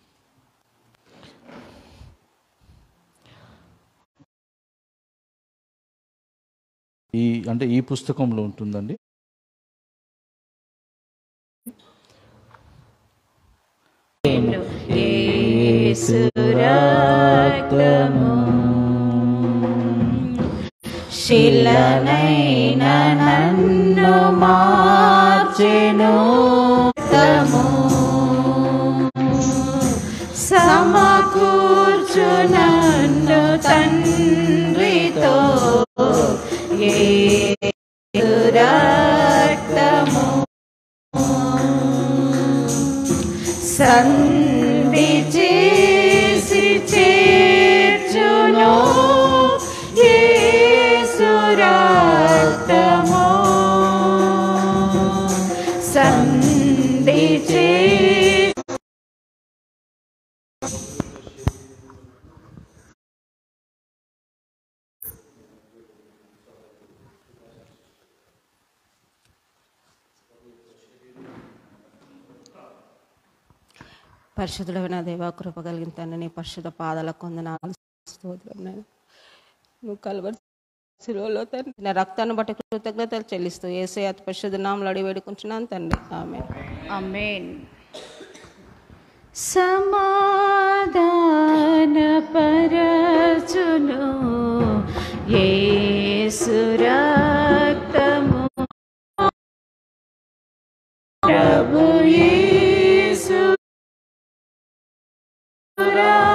ఈ పుస్తకంలో ఉంటుందండి. యేసు రక్తము శిలనైన నన్ను మార్చెను, రక్తము సమకూర్చు నన్ను తండ్రితో. యేసు రక్తము సంధి చేసి చేర్చును, యేసు రక్తము సంధి పరిశుద్ధుడైన దేవా, కృప కలిగిన తండ్రి, నీ పరిశుద్ధ పాదాలకు వందనాలు, స్తోత్రం. నువ్వు కలువరి శిలువలో తండ్రి నా రక్తాన్ని బట్టి కృతజ్ఞతలు చెల్లిస్తూ యేసయ్య అతి పరిశుద్ధ నామములో అడిగి వేడుకుంటున్నాను తండ్రి, ఆమేన్. ఆమేన్. సమాధాన పరచును యేసు రక్తము, ప్రభు యేసు రక్తము